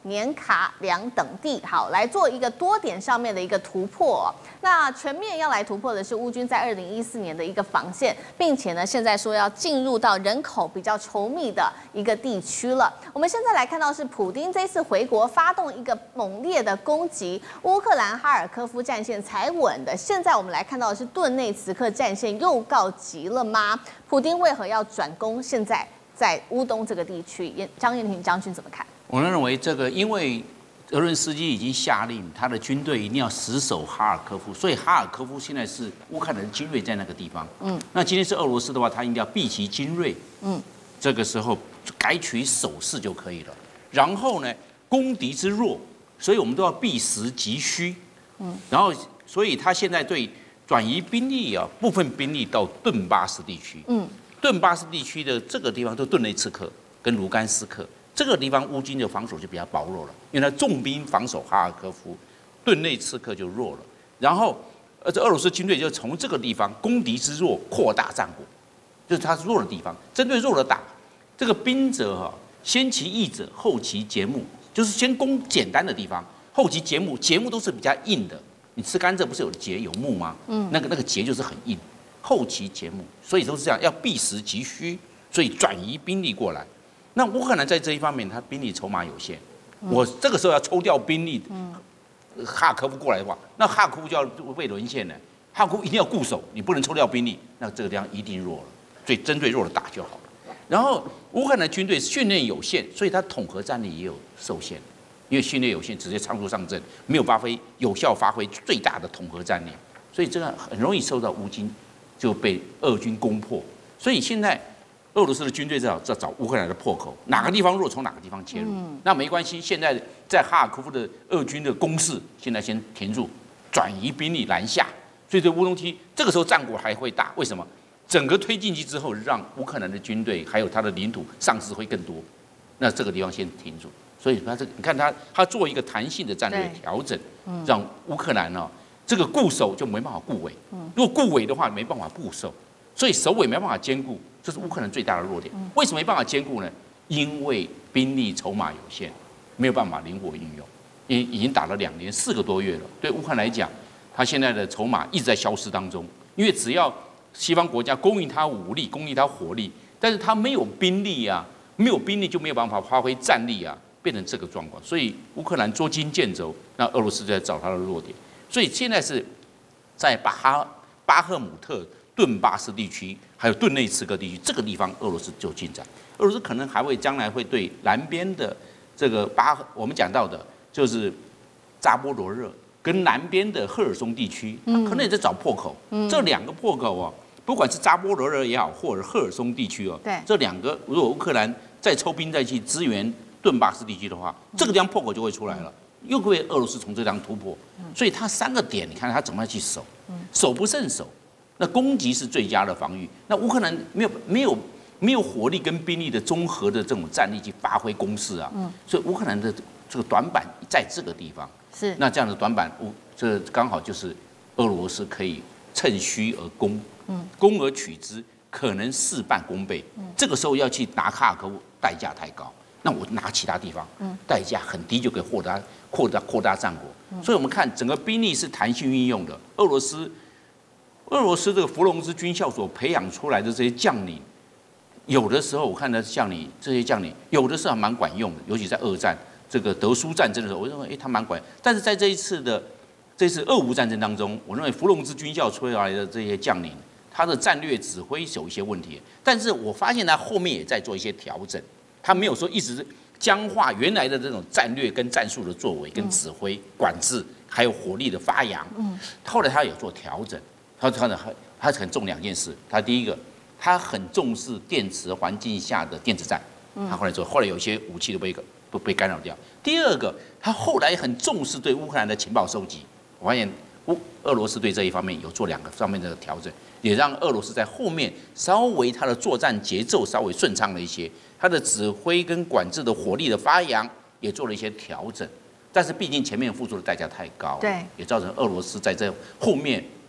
年卡两等地，好来做一个多点上面的一个突破、那全面要来突破的是乌军在2014年的一个防线，并且呢，现在说要进入到人口比较稠密的一个地区了。我们现在来看到是普丁这次回国发动一个猛烈的攻击，乌克兰哈尔科夫战线才稳的。现在我们来看到的是顿内茨克战线又告急了吗？普丁为何要转攻现在在乌东这个地区？张燕婷将军怎么看？ 我认为这个，因为泽伦斯基已经下令，他的军队一定要死守哈尔科夫，所以哈尔科夫现在是乌克兰的精锐在那个地方。那今天是俄罗斯的话，他一定要避其精锐。这个时候改取守势就可以了。然后呢，攻敌之弱，所以我们都要避实击虚。然后，所以他现在对转移兵力部分兵力到顿巴斯地区。顿巴斯地区的这个地方，就顿内茨克跟卢甘斯克。这个地方乌军的防守就比较薄弱了，因为它重兵防守哈尔科夫，顿内茨克就弱了。然后，这俄罗斯军队就从这个地方攻敌之弱，扩大战果，就是它是弱的地方，针对弱的打。这个兵者先其易者，后其节目，就是先攻简单的地方，后其节目，节目都是比较硬的。你吃甘蔗不是有节有木吗？那个节就是很硬，后其节目，所以都是这样，要避实击虚，所以转移兵力过来。那乌克兰在这一方面，他兵力筹码有限。我这个时候要抽调兵力，哈尔科夫过来的话，那哈尔科夫就要被沦陷了。哈尔科夫一定要固守，你不能抽调兵力，那这个地方一定弱了。所以针对弱的打就好了。然后乌克兰的军队训练有限，所以他统合战力也有受限，因为训练有限，直接仓促上阵，没有有效发挥最大的统合战力，所以这个很容易受到乌军就被俄军攻破。所以现在俄罗斯的军队在找乌克兰的破口，哪个地方弱从哪个地方切入。那没关系，现在在哈尔科夫的俄军的攻势，现在先停住，转移兵力南下。所以这乌东区这个时候战果还会大，为什么？整个推进去之后，让乌克兰的军队还有它的领土丧失会更多。那这个地方先停住。所以你看他做一个弹性的战略调整，让乌克兰这个固守就没办法固围。如果固围的话，没办法固守。所以首尾没办法兼顾，这是乌克兰最大的弱点。为什么没办法兼顾呢？因为兵力筹码有限，没有办法灵活运用。已经打了2年4个多月了，对乌克兰来讲，他现在的筹码一直在消失当中。因为只要西方国家供应他武力、供应他火力，但是他没有兵力啊，没有兵力就没有办法发挥战力啊，变成这个状况。所以乌克兰捉襟见肘，那俄罗斯在找他的弱点。所以现在是在巴赫姆特、顿巴斯地区，还有顿内茨克地区，这个地方俄罗斯就进展。俄罗斯可能还会将来会对南边的这个我们讲到的就是扎波罗热跟南边的赫尔松地区，他可能也在找破口。这2个破口不管是扎波罗热也好，或者赫尔松地区对， 这2个如果乌克兰再抽兵再去支援顿巴斯地区的话，这个地方破口就会出来了，又会俄罗斯从这地方突破。所以它3个点，你看它怎么样去守，守不胜守。那攻击是最佳的防御。那乌克兰没有火力跟兵力的综合的这种战力去发挥攻势啊。所以乌克兰的这个短板在这个地方。 是。 那这样的短板，这刚好就是俄罗斯可以趁虚而攻，攻而取之，可能事半功倍。这个时候要去拿哈尔科夫，代价太高。那我拿其他地方，代价很低就可以扩大战果。所以我们看整个兵力是弹性运用的。俄罗斯这个伏龙芝军校所培养出来的这些将领，有的时候我看这些将领有的时候还蛮管用的，尤其在2战这个德苏战争的时候，我认为他蛮管用。但是在这次俄乌战争当中，我认为伏龙芝军校出来的这些将领，他的战略指挥有一些问题。但是我发现他后面也在做一些调整，他没有说一直僵化原来的这种战略跟战术的作为跟指挥管制，还有火力的发扬。后来他有做调整。他很重2件事。他第一个，他很重视电磁环境下的电子战。他后来有些武器都被干扰掉。第二个，他后来很重视对乌克兰的情报收集。我发现俄罗斯对这一方面有做2个方面的调整，也让俄罗斯在后面稍微他的作战节奏稍微顺畅了一些，他的指挥跟管制的火力的发扬也做了一些调整。但是毕竟前面付出的代价太高， 对， 也造成俄罗斯在这后面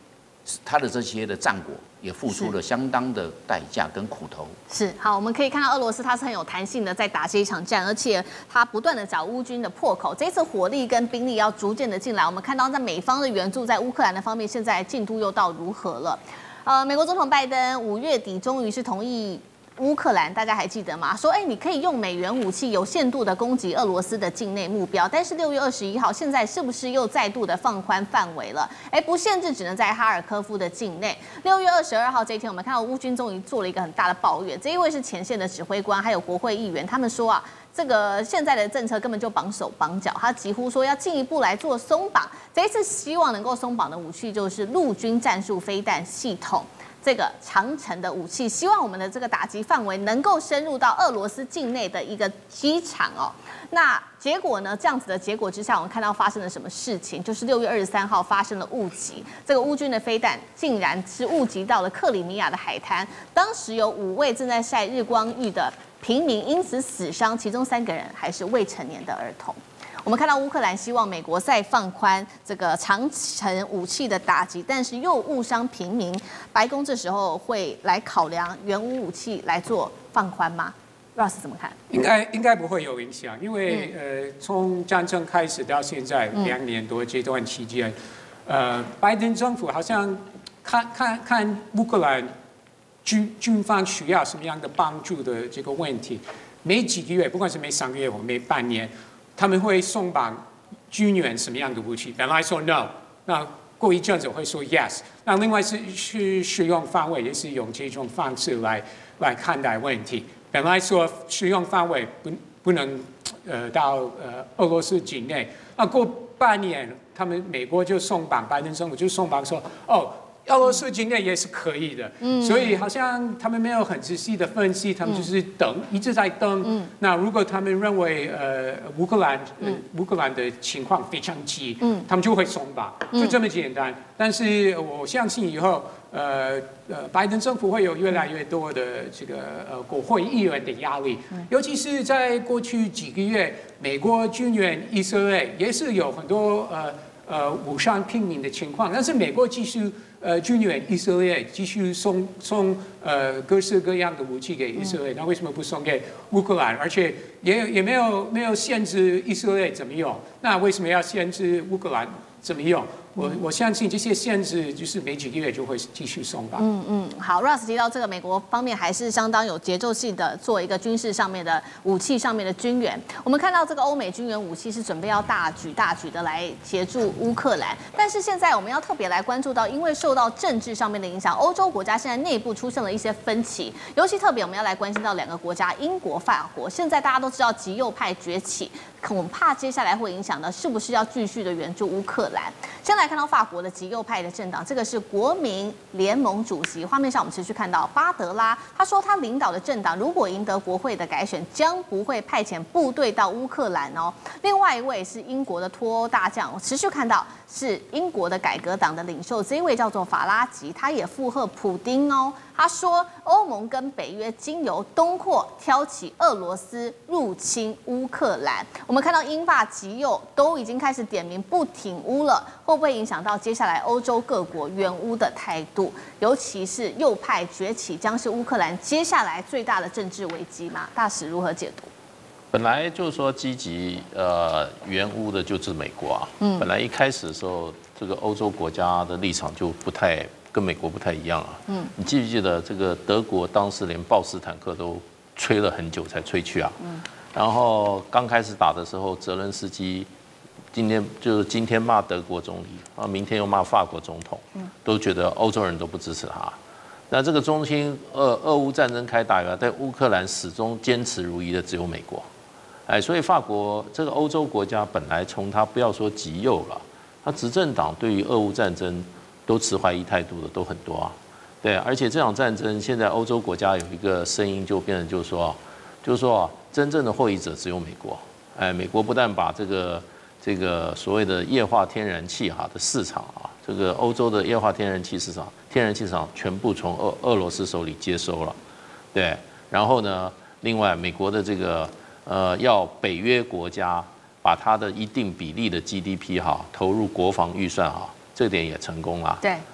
他的这些的战果也付出了相当的代价跟苦头。 是好，我们可以看到俄罗斯它是很有弹性的在打这一场战，而且它不断的找乌军的破口。这次火力跟兵力要逐渐的进来，我们看到在美方的援助在乌克兰的方面，现在进度又到如何了？美国总统拜登5月底终于是同意乌克兰，大家还记得吗？说，你可以用美元武器有限度的攻击俄罗斯的境内目标，但是6月21号，现在是不是又再度的放宽范围了？不限制，只能在哈尔科夫的境内。6月22号这一天，我们看到乌军终于做了一个很大的抱怨，这一位是前线的指挥官，还有国会议员，他们说啊，这个现在的政策根本就绑手绑脚，他几乎说要进一步来做松绑。这一次希望能够松绑的武器就是陆军战术飞弹系统。这个长程的武器，希望我们的这个打击范围能够深入到俄罗斯境内的一个机场哦。那结果呢？这样子的结果之下，我们看到发生了什么事情？就是6月23号发生了误击，这个乌军的飞弹竟然是误击到了克里米亚的海滩，当时有5位正在晒日光浴的平民因此死伤，其中3个人还是未成年的儿童。我们看到乌克兰希望美国再放宽这个长程武器的打击，但是又误伤平民。白宫这时候会来考量原武器来做放宽吗 ？Ross 怎么看？ 应该不会有影响，因为从战争开始到现在2年多这段期间，拜登政府好像看乌克兰军方需要什么样的帮助的这个问题，每几个月，不管是每3个月或每半年。他们会松绑军援什么样的武器？本来说 no， 那过一阵子会说 yes。那另外是使用范围也是用这种方式来看待问题。本来说使用范围不能到俄罗斯境内，那过半年他们美国就松绑，拜登政府就松绑说俄罗斯境内也是可以的，所以好像他们没有很仔细的分析，他们就是等，一直在等。那如果他们认为乌克兰的情况非常急，他们就会松绑，就这么简单。但是我相信以后拜登政府会有越来越多的这个国会议员的压力，尤其是在过去几个月，美国军援以色列也是有很多武伤平民的情况，但是美国继续军援以色列，继续送各式各样的武器给以色列，那为什么不送给乌克兰？而且也没有限制以色列怎么用，那为什么要限制乌克兰怎么用？我相信这些限制就是没几个月就会继续松绑。 好 ，Ross 提到这个美国方面还是相当有节奏性的做一个军事上面的武器上面的军援。我们看到这个欧美军援武器是准备要大举的来协助乌克兰，但是现在我们要特别来关注到，因为受到政治上面的影响，欧洲国家现在内部出现了一些分歧，尤其特别我们要来关心到2个国家，英国、法国。现在大家都知道极右派崛起，恐怕接下来会影响到是不是要继续的援助乌克兰。先来看到法国的极右派的政党，这个是国民联盟主席。画面上我们持续看到巴德拉，他说他领导的政党如果赢得国会的改选，将不会派遣部队到乌克兰哦。另外一位是英国的脱欧大将，我持续看到是英国的改革党的领袖，这一位叫做法拉吉，他也附和普丁哦。他说，欧盟跟北约经由东扩挑起俄罗斯入侵乌克兰。我们看到英法极右都已经开始点名不挺乌了，会不会影响到接下来欧洲各国援乌的态度？尤其是右派崛起，将是乌克兰接下来最大的政治危机吗？大使如何解读？ 本来就是说积极援乌的就是美国啊。本来一开始的时候，这个欧洲国家的立场就不太。跟美国不太一样啊，你记不记得这个德国当时连豹式坦克都吹了很久才吹去啊？然后刚开始打的时候，泽伦斯基今天骂德国总理啊，明天又骂法国总统，都觉得欧洲人都不支持他。那这个中心俄乌战争开打以来，在乌克兰始终坚持如一的只有美国，所以法国这个欧洲国家本来从他不要说极右了，他执政党对于俄乌战争。都持怀疑态度的都很多啊，对，而且这场战争现在欧洲国家有一个声音就变成就是说真正的获益者只有美国，美国不但把这个所谓的液化天然气的市场啊，这个欧洲的液化天然气市场全部从俄罗斯手里接收了，对，然后呢，另外美国的这个要北约国家把它的一定比例的 GDP 投入国防预算这点也成功了，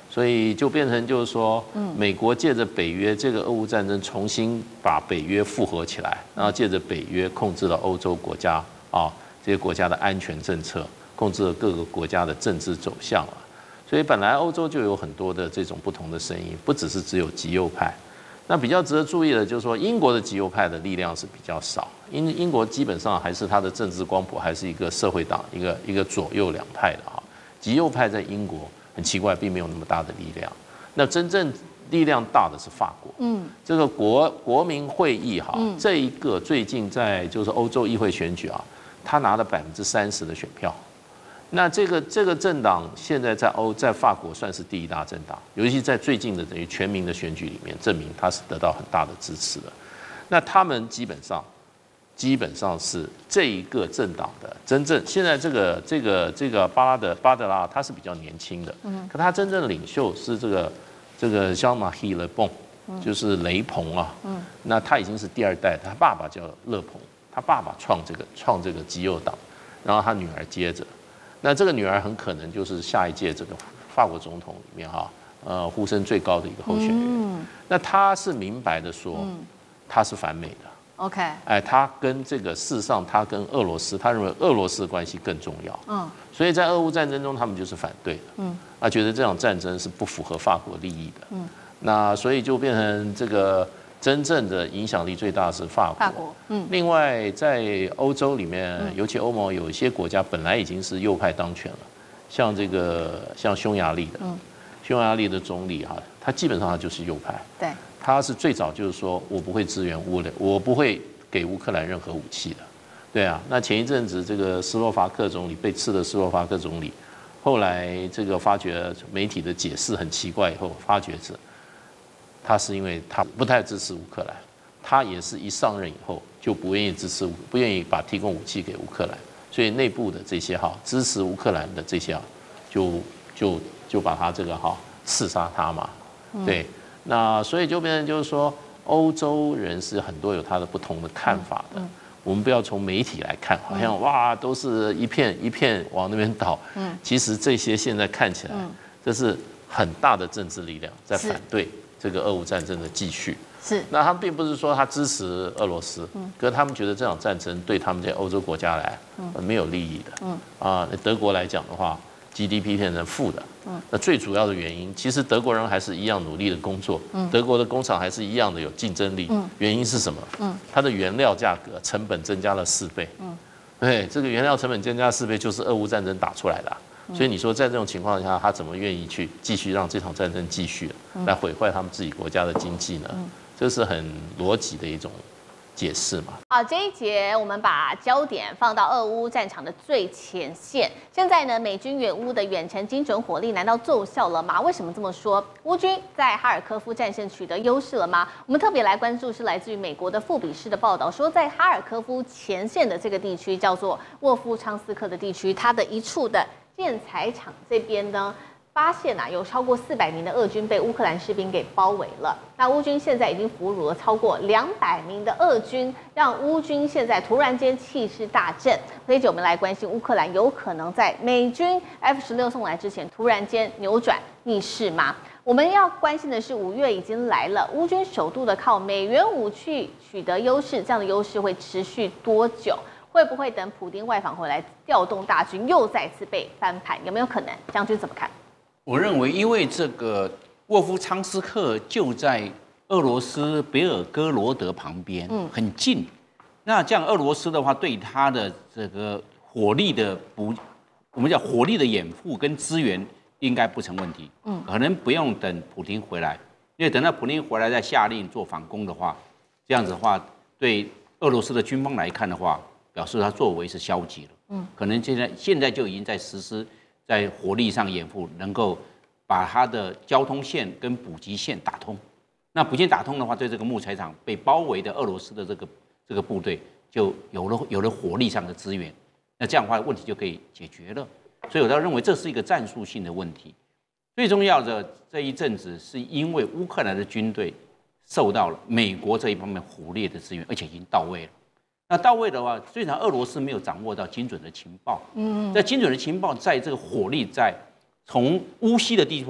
所以就变成就是说，美国借着北约这个俄乌战争重新把北约复合起来，然后借着北约控制了欧洲国家啊这些国家的安全政策，控制了各个国家的政治走向了。所以本来欧洲就有很多的这种不同的声音，不只是只有极右派。那比较值得注意的就是说，英国的极右派的力量是比较少，英国基本上还是它的政治光谱还是一个社会党，一个左右两派的哈。极右派在英国很奇怪，并没有那么大的力量。那真正力量大的是法国，这个国民会议哈，这一个最近在就是欧洲议会选举啊，他拿了30%的选票。那这个政党现在在法国算是第一大政党，尤其在最近的等于全民的选举里面，证明他是得到很大的支持的。那他们基本上是这一个政党的真正现在这个巴德拉他是比较年轻的，可他真正的领袖是这个Jean-Marie Le Pen，就是雷朋啊，那他已经是第2代，他爸爸叫勒鹏，他爸爸创这个极右党，然后他女儿接着。那这个女儿很可能就是下一届这个法国总统里面呼声最高的一个候选人。那他是明白的说，他是反美的。 OK， 他跟这个事实上，他跟俄罗斯，他认为俄罗斯的关系更重要。所以在俄乌战争中，他们就是反对的。觉得这场战争是不符合法国利益的。那所以就变成这个。真正的影响力最大的是法国。另外在欧洲里面，尤其欧盟有一些国家本来已经是右派当权了，像匈牙利的总理他基本上他就是右派。对，他是最早就是说我不会支援我不会给乌克兰任何武器的。对啊，那前一阵子这个斯洛伐克总理被刺的斯洛伐克总理，后来这个发觉媒体的解释很奇怪，以后发觉是。他是因为他不太支持乌克兰，他也是一上任以后就不愿意提供武器给乌克兰，所以内部的这些支持乌克兰的这些就把他这个刺杀他嘛，对，那所以就变成就是说欧洲人是很多有他的不同的看法的，我们不要从媒体来看，好像哇都是一片往那边倒，其实这些现在看起来这是很大的政治力量在反对。这个俄乌战争的继续是，那他们并不是说他支持俄罗斯，可是他们觉得这场战争对他们这些欧洲国家来没有利益的。德国来讲的话 ，GDP 变成负的，那最主要的原因，其实德国人还是一样努力的工作，德国的工厂还是一样的有竞争力。原因是什么？它的原料价格成本增加了4倍。对，这个原料成本增加4倍，就是俄乌战争打出来的。所以你说在这种情况下，他怎么愿意去继续让这场战争继续，来毁坏他们自己国家的经济呢？这是很逻辑的一种解释嘛。 好，这一节我们把焦点放到俄乌战场的最前线。现在呢，美军远乌的远程精准火力难道奏效了吗？为什么这么说？乌军在哈尔科夫战线取得优势了吗？我们特别来关注是来自于美国的富比士的报道，说在哈尔科夫前线的这个地区叫做沃夫昌斯克的地区，它的一处的建材厂这边呢，发现有超过400名的俄军被乌克兰士兵给包围了。那乌军现在已经俘虏了超过200名的俄军，让乌军现在突然间气势大振。所以我们来关心乌克兰有可能在美军 F-16送来之前突然间扭转逆势吗？我们要关心的是5月已经来了，乌军首度的靠美元武器取得优势，这样的优势会持续多久？会不会等普丁外访回来调动大军又再次被翻盘？有没有可能？将军怎么看？ 我认为，因为这个沃夫昌斯克就在俄罗斯别尔哥罗德旁边，很近。那这样俄罗斯的话，对他的这个火力的我们讲火力的掩护跟资源应该不成问题。可能不用等普丁回来，因为等到普丁回来再下令做反攻的话，这样子的话，对俄罗斯的军方来看的话，表示他作为是消极了，可能现在就已经在实施在火力上掩护，能够把他的交通线跟补给线打通。那补给线打通的话，对这个木材厂被包围的俄罗斯的这个部队就有了火力上的资源，那这样的话问题就可以解决了。所以我倒认为这是一个战术性的问题。最重要的这一阵子是因为乌克兰的军队受到了美国这一方面火力的资源，而且已经到位了。那到位的话，虽然俄罗斯没有掌握到精准的情报，在精准的情报，在这个火力在从乌西的地方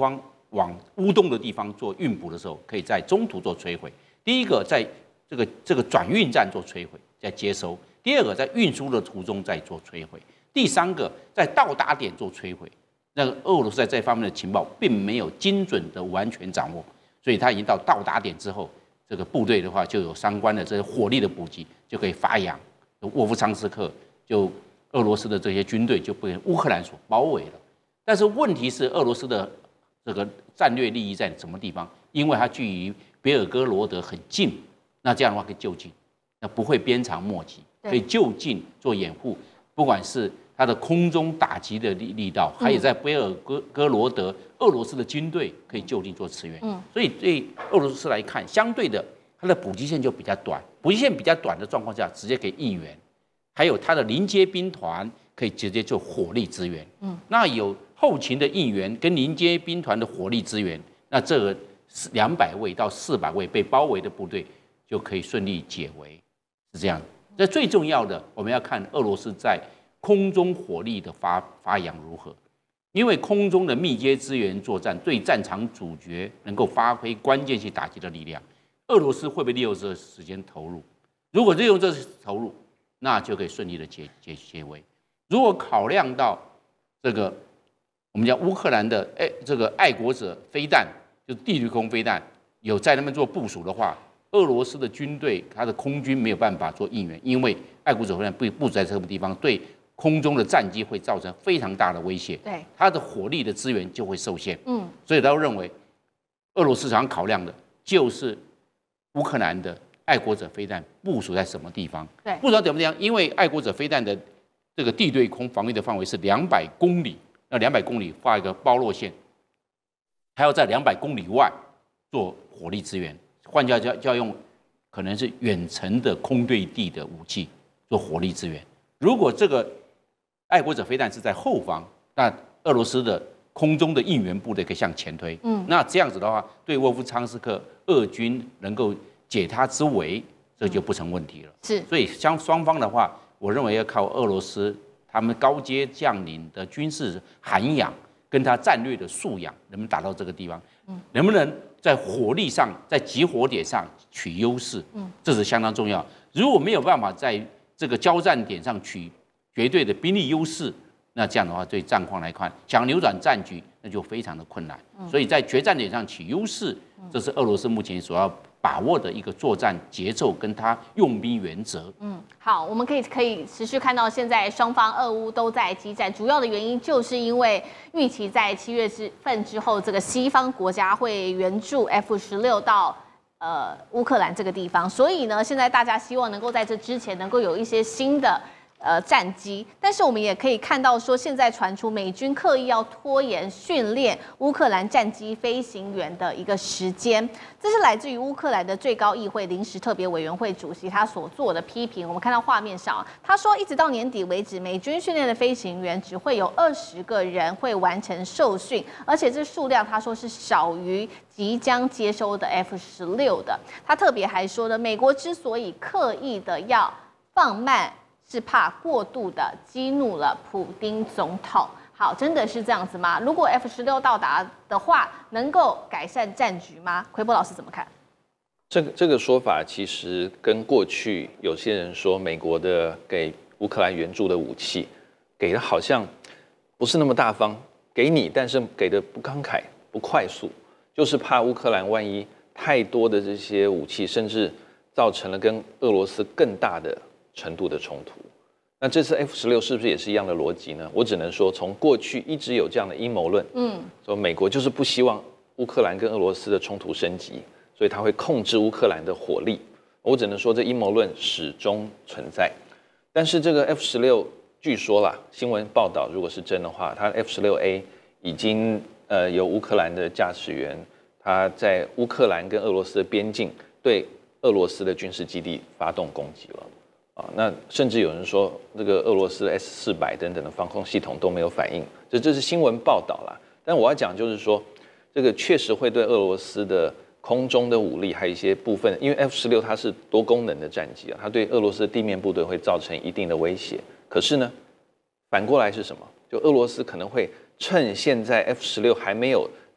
往乌东的地方做运补的时候，可以在中途做摧毁。第一个，在这个转运站做摧毁，再接收；第二个，在运输的途中再做摧毁；第三个，在到达点做摧毁。那个俄罗斯在这方面的情报并没有精准的完全掌握，所以他已经到达点之后，这个部队的话就有相关的这些火力的补给就可以发扬。沃夫昌斯克就俄罗斯的这些军队就被乌克兰所包围了。但是问题是，俄罗斯的这个战略利益在什么地方？因为它距离别尔哥罗德很近，那这样的话可以就近，那不会鞭长莫及，可以就近做掩护。不管是它的空中打击的力道，还有在别尔哥罗德，俄罗斯的军队可以就近做驰援。所以对俄罗斯来看，相对的它的补给线就比较短，补给线比较短的状况下，直接给应援，还有它的临街兵团可以直接做火力支援。那有后勤的应援跟临街兵团的火力支援，那这个200位到400位被包围的部队就可以顺利解围，是这样。这最重要的，我们要看俄罗斯在空中火力的发扬如何，因为空中的密接支援作战对战场主角能够发挥关键性打击的力量。俄罗斯会不会利用这个时间投入？如果利用这投入，那就可以顺利的解围。如果考量到这个我们讲乌克兰的这个爱国者飞弹，就是地对空飞弹有在那边做部署的话，俄罗斯的军队它的空军没有办法做应援，因为爱国者飞弹布置在这个地方，对空中的战机会造成非常大的威胁， 对它的火力的资源就会受限。所以他认为俄罗斯常考量的就是乌克兰的爱国者飞弹部署在什么地方？对，部署在什么地方？因为爱国者飞弹的这个地对空防御的范围是200公里，那200公里画一个包络线，还要在200公里外做火力支援，换句话就要用可能是远程的空对地的武器做火力支援。如果这个爱国者飞弹是在后方，那俄罗斯的空中的应援部队可以向前推。那这样子的话，对沃夫昌斯克俄军能够解他之围，这就不成问题了。是，所以双方的话，我认为要靠俄罗斯他们高阶将领的军事涵养跟他战略的素养，能不能达到这个地方？能不能在火力上，在集火点上取优势？这是相当重要。如果没有办法在这个交战点上取绝对的兵力优势，那这样的话，对战况来看，想扭转战局，那就非常的困难。所以在决战点上取优势，这是俄罗斯目前所要把握的一个作战节奏跟他用兵原则。 好，我们可以持续看到现在双方俄乌都在激战，主要的原因就是因为预期在7月份之后，这个西方国家会援助 F-16到乌克兰这个地方，所以呢，现在大家希望能够在这之前能够有一些新的战机，但是我们也可以看到说，现在传出美军刻意要拖延训练乌克兰战机飞行员的一个时间，这是来自于乌克兰的最高议会临时特别委员会主席他所做的批评。我们看到画面上，他说，一直到年底为止，美军训练的飞行员只会有20个人会完成受训，而且这数量他说是少于即将接收的 F-16的。他特别还说呢，美国之所以刻意的要放慢，是怕过度的激怒了普丁总统。好，真的是这样子吗？如果 F-16到达的话，能够改善战局吗？奎波老师怎么看？ 这个说法其实跟过去有些人说美国的给乌克兰援助的武器给的好像不是那么大方，给你，但是给的不慷慨、不快速，就是怕乌克兰万一太多的这些武器，甚至造成了跟俄罗斯更大的程度的冲突。那这次 F-16是不是也是一样的逻辑呢？我只能说，从过去一直有这样的阴谋论，说美国就是不希望乌克兰跟俄罗斯的冲突升级，所以他会控制乌克兰的火力。我只能说，这阴谋论始终存在。但是这个 F-16，据说啦，新闻报道如果是真的话，它 F-16A 已经由乌克兰的驾驶员，他在乌克兰跟俄罗斯的边境对俄罗斯的军事基地发动攻击了。那甚至有人说，这个俄罗斯 S-400等等的防空系统都没有反应，这是新闻报道啦。但我要讲就是说，这个确实会对俄罗斯的空中的武力还有一些部分，因为 F-16它是多功能的战机啊，它对俄罗斯的地面部队会造成一定的威胁。可是呢，反过来是什么？就俄罗斯可能会趁现在 F-16还没有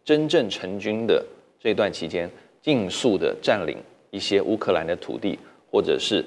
真正成军的这段期间，尽速的占领一些乌克兰的土地，或者是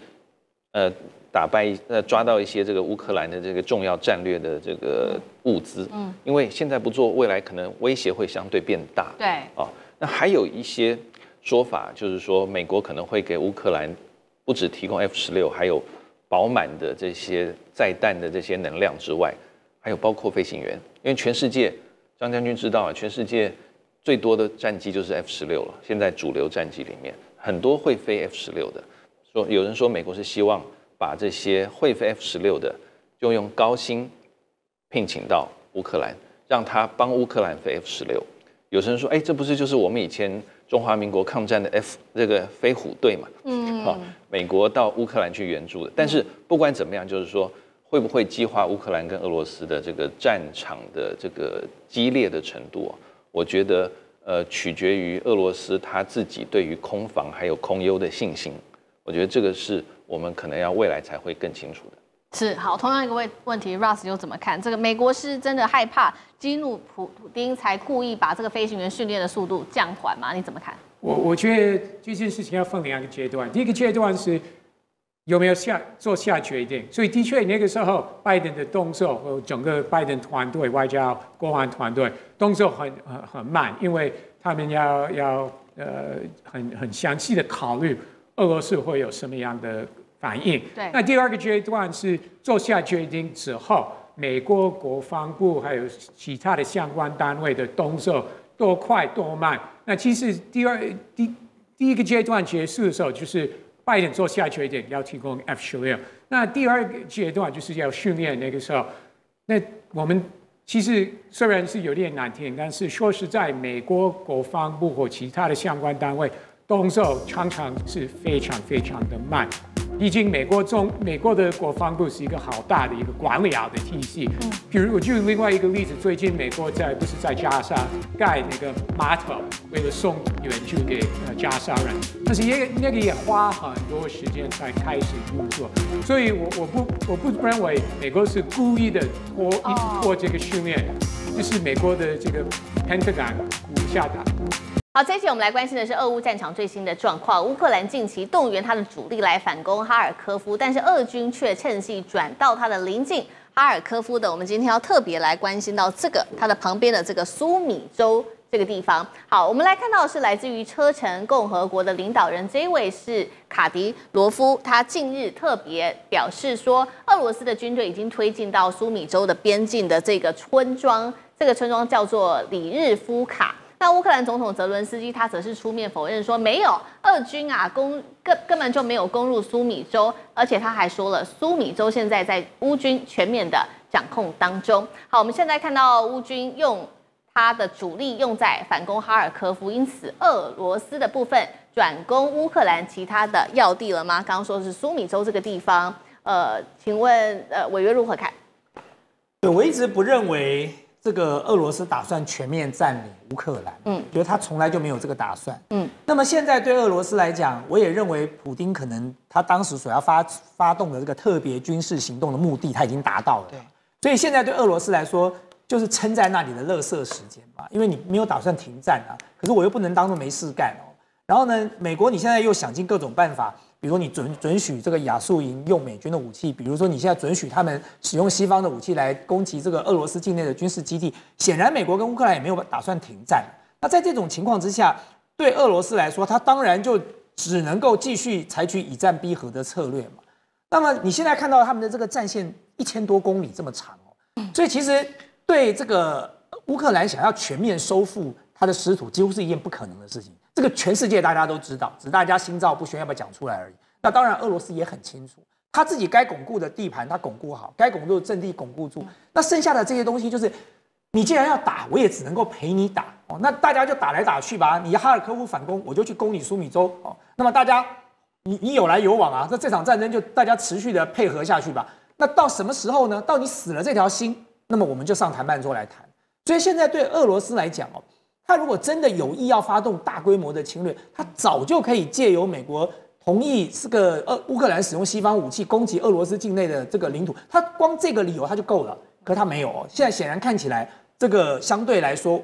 抓到一些这个乌克兰的这个重要战略的这个物资。因为现在不做，未来可能威胁会相对变大。 对， 那还有一些说法，就是说美国可能会给乌克兰不只提供 F-16，还有饱满的这些载弹的这些能量之外，还有包括飞行员，因为全世界张将军知道啊，全世界最多的战机就是 F-16了。现在主流战机里面很多会飞 F-16的，有人说美国是希望把这些会飞 F-16的就用高薪聘请到乌克兰，让他帮乌克兰飞 F-16。有人说，这不是就是我们以前中华民国抗战的这个飞虎队嘛？美国到乌克兰去援助的。但是不管怎么样，就是说会不会激化乌克兰跟俄罗斯的这个战场的这个激烈的程度？我觉得取决于俄罗斯他自己对于空防还有空优的信心。我觉得这个是我们可能要未来才会更清楚的。 是好，同样一个问题 ，Russ 又怎么看？这个美国是真的害怕激怒普丁，才故意把这个飞行员训练的速度降缓吗？你怎么看？ 我觉得这件事情要分2个阶段。第一个阶段是有没有做下决定，所以的确那个时候拜登的动作和整个拜登团队、外交国安团队动作很慢，因为他们要很详细的考虑俄罗斯会有什么样的反应。 对。 那第2个阶段是做下决定之后，美国国防部还有其他的相关单位的动作多快多慢。那其实第一个阶段结束的时候，就是拜登做下决定要提供 F-16。那第2个阶段就是要训练，那个时候，那我们其实虽然是有点难听，但是说实在，美国国防部或其他的相关单位动作常常是非常非常的慢。毕竟美国的国防部是一个好大的一个管理好的体系。比如我就另外一个例子，最近美国不是在加沙盖那个码头，为了送援助给加沙人，但是那个也花很多时间才开始工作，所以我不认为美国是故意的拖这个训练，就是美国的这个 Pentagon 下达。 好，这一期我们来关心的是俄乌战场最新的状况。乌克兰近期动员他的主力来反攻哈尔科夫，但是俄军却趁机转到他的邻近哈尔科夫的。我们今天要特别来关心到它的旁边的这个苏米州这个地方。好，我们来看到的是来自于车臣共和国的领导人，这一位是卡迪罗夫，他近日特别表示说，俄罗斯的军队已经推进到苏米州的边境的这个村庄，这个村庄叫做里日夫卡。那乌克兰总统泽伦斯基他则是出面否认说，没有，俄军根本就没有攻入苏米州，而且他还说了，苏米州现在在乌军全面的掌控当中。好，我们现在看到乌军用他的主力用在反攻哈尔科夫，因此俄罗斯的部分转攻乌克兰其他的要地了吗？刚刚说是苏米州这个地方，请问委员如何看？ 对，我一直不认为这个俄罗斯打算全面占领乌克兰，觉得他从来就没有这个打算，那么现在对俄罗斯来讲，我也认为普丁可能他当时所要发动的这个特别军事行动的目的，他已经达到了，所以现在对俄罗斯来说，就是撑在那里的垃圾时间嘛，因为你没有打算停战啊，可是我又不能当作没事干哦。然后呢，美国你现在又想尽各种办法，比如说你准许这个亚速营用美军的武器，比如说你现在准许他们使用西方的武器来攻击这个俄罗斯境内的军事基地，显然美国跟乌克兰也没有打算停战。那在这种情况之下，对俄罗斯来说，他当然就只能够继续采取以战逼和的策略嘛。那么你现在看到他们的这个战线1000多公里这么长哦，所以其实对这个乌克兰想要全面收复他的失土，几乎是一件不可能的事情。这个全世界大家都知道，只是大家心照不宣，要不要讲出来而已。那当然，俄罗斯也很清楚，他自己该巩固的地盘他巩固好，该巩固的阵地巩固住。那剩下的这些东西，就是你既然要打，我也只能够陪你打哦。那大家就打来打去吧。你哈尔科夫反攻，我就去攻你苏米州哦。那么大家，你有来有往啊，这场战争就大家持续的配合下去吧。那到什么时候呢？到你死了这条心，那么我们就上谈判桌来谈。所以现在对俄罗斯来讲哦，他如果真的有意要发动大规模的侵略，他早就可以借由美国同意这个乌克兰使用西方武器攻击俄罗斯境内的这个领土，他光这个理由他就够了。可他没有哦。现在显然看起来，这个相对来说，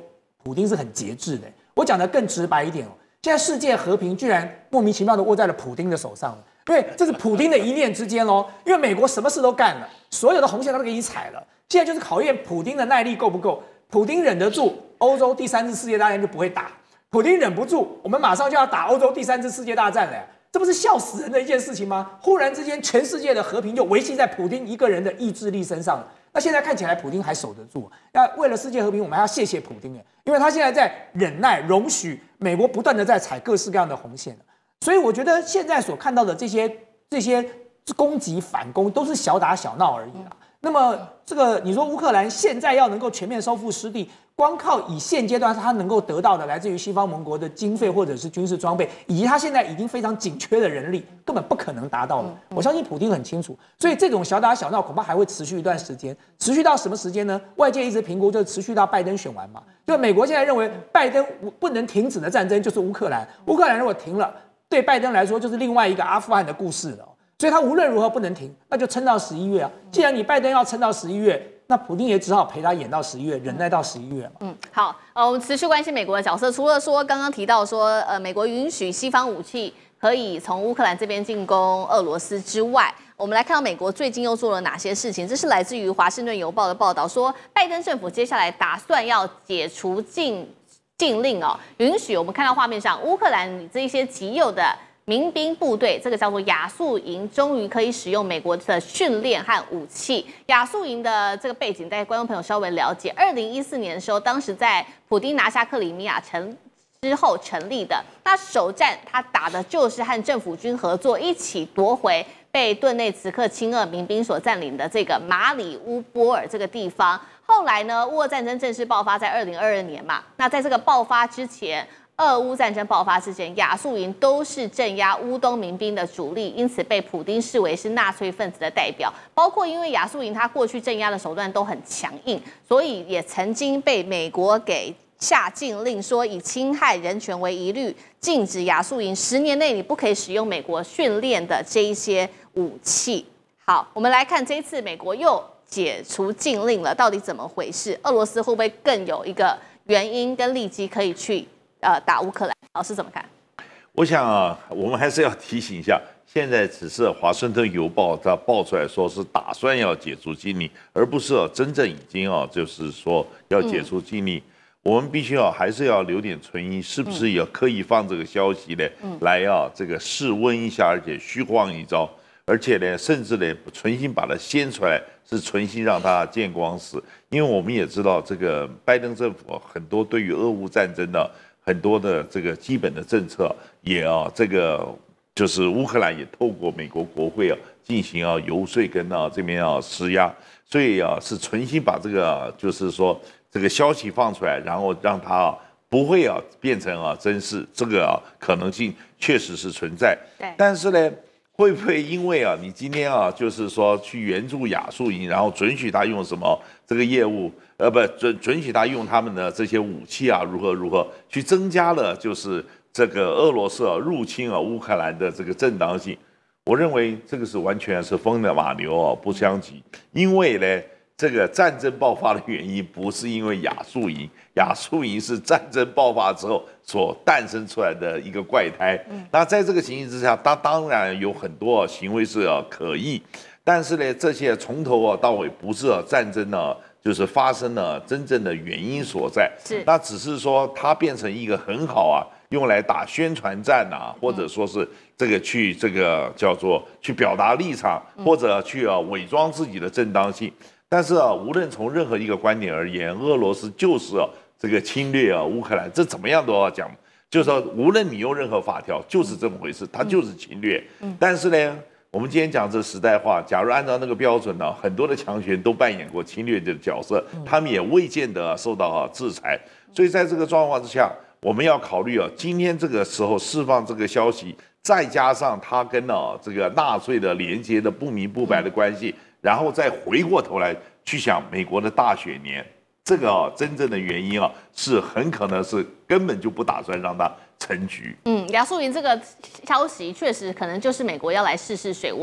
普丁是很节制的。我讲的更直白一点哦，现在世界和平居然莫名其妙的握在了普丁的手上了，因为这是普丁的一念之间喽。因为美国什么事都干了，所有的红线都给你踩了，现在就是考验普丁的耐力够不够。普丁忍得住，欧洲第3次世界大战就不会打；普丁忍不住，我们马上就要打欧洲第3次世界大战了。这不是笑死人的一件事情吗？忽然之间，全世界的和平就维系在普丁一个人的意志力身上了。那现在看起来，普丁还守得住。那为了世界和平，我们还要谢谢普丁因为他现在在忍耐、容许美国不断的在踩各式各样的红线。所以我觉得现在所看到的这些攻击、反攻，都是小打小闹而已啦。那么这个你说乌克兰现在要能够全面收复失地，光靠以现阶段他能够得到的来自于西方盟国的经费或者是军事装备，以及他现在已经非常紧缺的人力，根本不可能达到的。我相信普丁很清楚，所以这种小打小闹恐怕还会持续一段时间。持续到什么时间呢？外界一直评估就是持续到拜登选完嘛。就美国现在认为拜登不能停止的战争就是乌克兰，乌克兰如果停了，对拜登来说就是另外一个阿富汗的故事了。所以他无论如何不能停，那就撑到11月啊！既然你拜登要撑到11月，那普丁也只好陪他演到11月，忍耐到11月嘛。 好，我们持续关心美国的角色，除了说刚刚提到说，美国允许西方武器可以从乌克兰这边进攻俄罗斯之外，我们来看到美国最近又做了哪些事情？这是来自于《华盛顿邮报》的报道，说拜登政府接下来打算要解除禁令允许我们看到画面上乌克兰这一些极右的民兵部队，这个叫做亚速营，终于可以使用美国的训练和武器。亚速营的这个背景，带观众朋友稍微了解。2014年的时候，当时在普丁拿下克里米亚之后成立的。那首战他打的就是和政府军合作，一起夺回被顿内茨克亲俄民兵所占领的这个马里乌波尔这个地方。后来呢，乌俄战争正式爆发在2022年嘛。那在这个爆发之前，俄乌战争爆发之前，亚速营都是镇压乌东民兵的主力，因此被普丁视为是纳粹分子的代表。包括因为亚速营他过去镇压的手段都很强硬，所以也曾经被美国给下禁令，说以侵害人权为疑虑，禁止亚速营10年内你不可以使用美国训练的这一些武器。好，我们来看这一次美国又解除禁令了，到底怎么回事？俄罗斯会不会更有一个原因跟利基可以去打乌克兰？老师怎么看？ 我想啊，我们还是要提醒一下，现在只是《华盛顿邮报》它爆出来说是打算要解除禁令，而不是真正已经就是说要解除禁令。我们必须还是要留点存疑，是不是也刻意放这个消息呢？来这个试温一下，而且虚晃一招，而且呢，甚至呢，存心把它掀出来，是存心让它见光死。因为我们也知道，这个拜登政府很多对于俄乌战争的很多的这个基本的政策，也这个就是乌克兰也透过美国国会进行游说跟这边施压，所以是存心把这个就是说这个消息放出来，然后让它不会变成真事，这个可能性确实是存在。但是呢，会不会因为你今天就是说去援助亚速营，然后准许他用什么这个业务，准许他用他们的这些武器如何去增加了就是这个俄罗斯入侵乌克兰的这个正当性？我认为这个是完全是风的马牛不相及，因为呢，这个战争爆发的原因不是因为亚速营，亚速营是战争爆发之后所诞生出来的一个怪胎。那在这个情形之下，它当然有很多行为是可疑，但是呢，这些从头到尾不是战争就是发生了真正的原因所在。那只是说它变成一个很好用来打宣传战或者说是这个去这个叫做去表达立场，或者去伪装自己的正当性。但是无论从任何一个观点而言，俄罗斯就是这个侵略乌克兰，这怎么样都要讲，就是说无论你用任何法条，就是这么回事，它就是侵略。但是呢，我们今天讲这时代化，假如按照那个标准很多的强权都扮演过侵略的角色，他们也未见得受到制裁。所以在这个状况之下，我们要考虑今天这个时候释放这个消息，再加上它跟这个纳粹的连接的不明不白的关系。然后再回过头来去想美国的大选年，这个真正的原因是很可能是根本就不打算让它成局。 亚速营这个消息确实可能就是美国要来试试水温，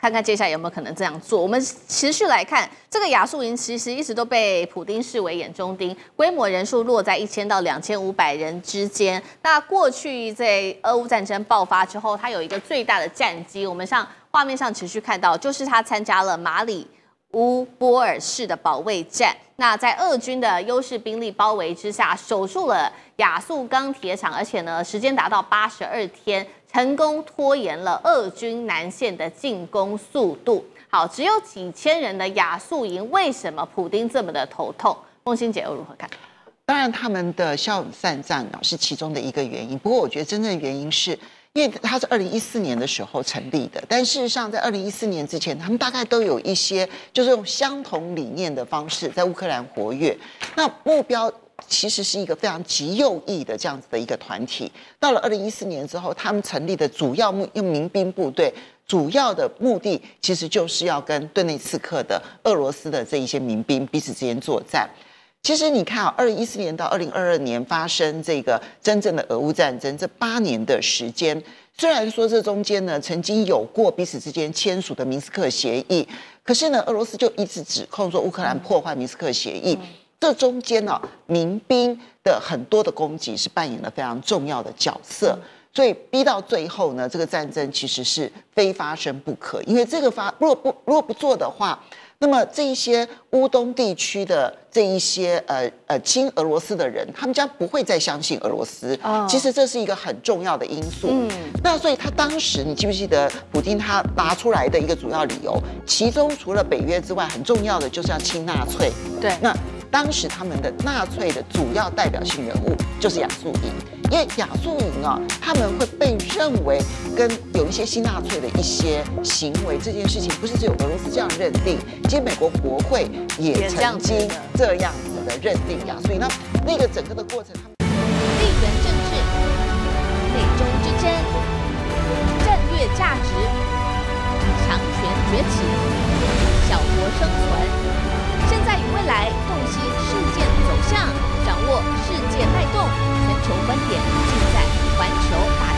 看看接下来有没有可能这样做。我们持续来看，这个亚速营其实一直都被普丁视为眼中钉，规模人数落在1000到2500人之间。那过去在俄乌战争爆发之后，它有一个最大的战绩，我们上画面上持续看到，就是他参加了马里乌波尔市的保卫战。那在俄军的优势兵力包围之下，守住了亚速钢铁厂，而且呢，时间达到82天。成功拖延了俄军南线的进攻速度。好，只有几千人的亚速营，为什么普丁这么的头痛？孟欣姐又如何看？ 当然，他们的骁勇善战是其中的一个原因。不过，我觉得真正的原因是，因为它是2014年的时候成立的，但事实上在2014年之前，他们大概都有一些就是用相同理念的方式在乌克兰活跃。那目标其实是一个非常极右翼的这样子的一个团体。到了2014年之后，他们成立的主要用民兵部队，主要的目的其实就是要跟顿内茨克的俄罗斯的这一些民兵彼此之间作战。其实你看啊，2014年到2022年发生这个真正的俄乌战争，这8年的时间，虽然说这中间呢曾经有过彼此之间签署的明斯克协议，可是呢，俄罗斯就一直指控说乌克兰破坏明斯克协议。这中间呢，民兵的很多的攻击是扮演了非常重要的角色，所以逼到最后呢，这个战争其实是非发生不可。因为这个如果不做的话，那么这一些乌东地区的这一些亲俄罗斯的人，他们将不会再相信俄罗斯。其实这是一个很重要的因素。那所以他当时，你记不记得普丁他拿出来的一个主要理由，其中除了北约之外，很重要的就是要亲纳粹。 对， 那当时他们的纳粹的主要代表性人物就是亚速营，因为亚速营啊，他们会被认为跟有一些新纳粹的一些行为，这件事情不是只有俄罗斯这样认定，其实美国国会也曾经这样子的认定亚速营。那个整个的过程， 地缘政治、美中之争、战略价值、强权崛起、小国生存。现在与未来洞悉事件走向，掌握世界脉动，全球观点尽在环球大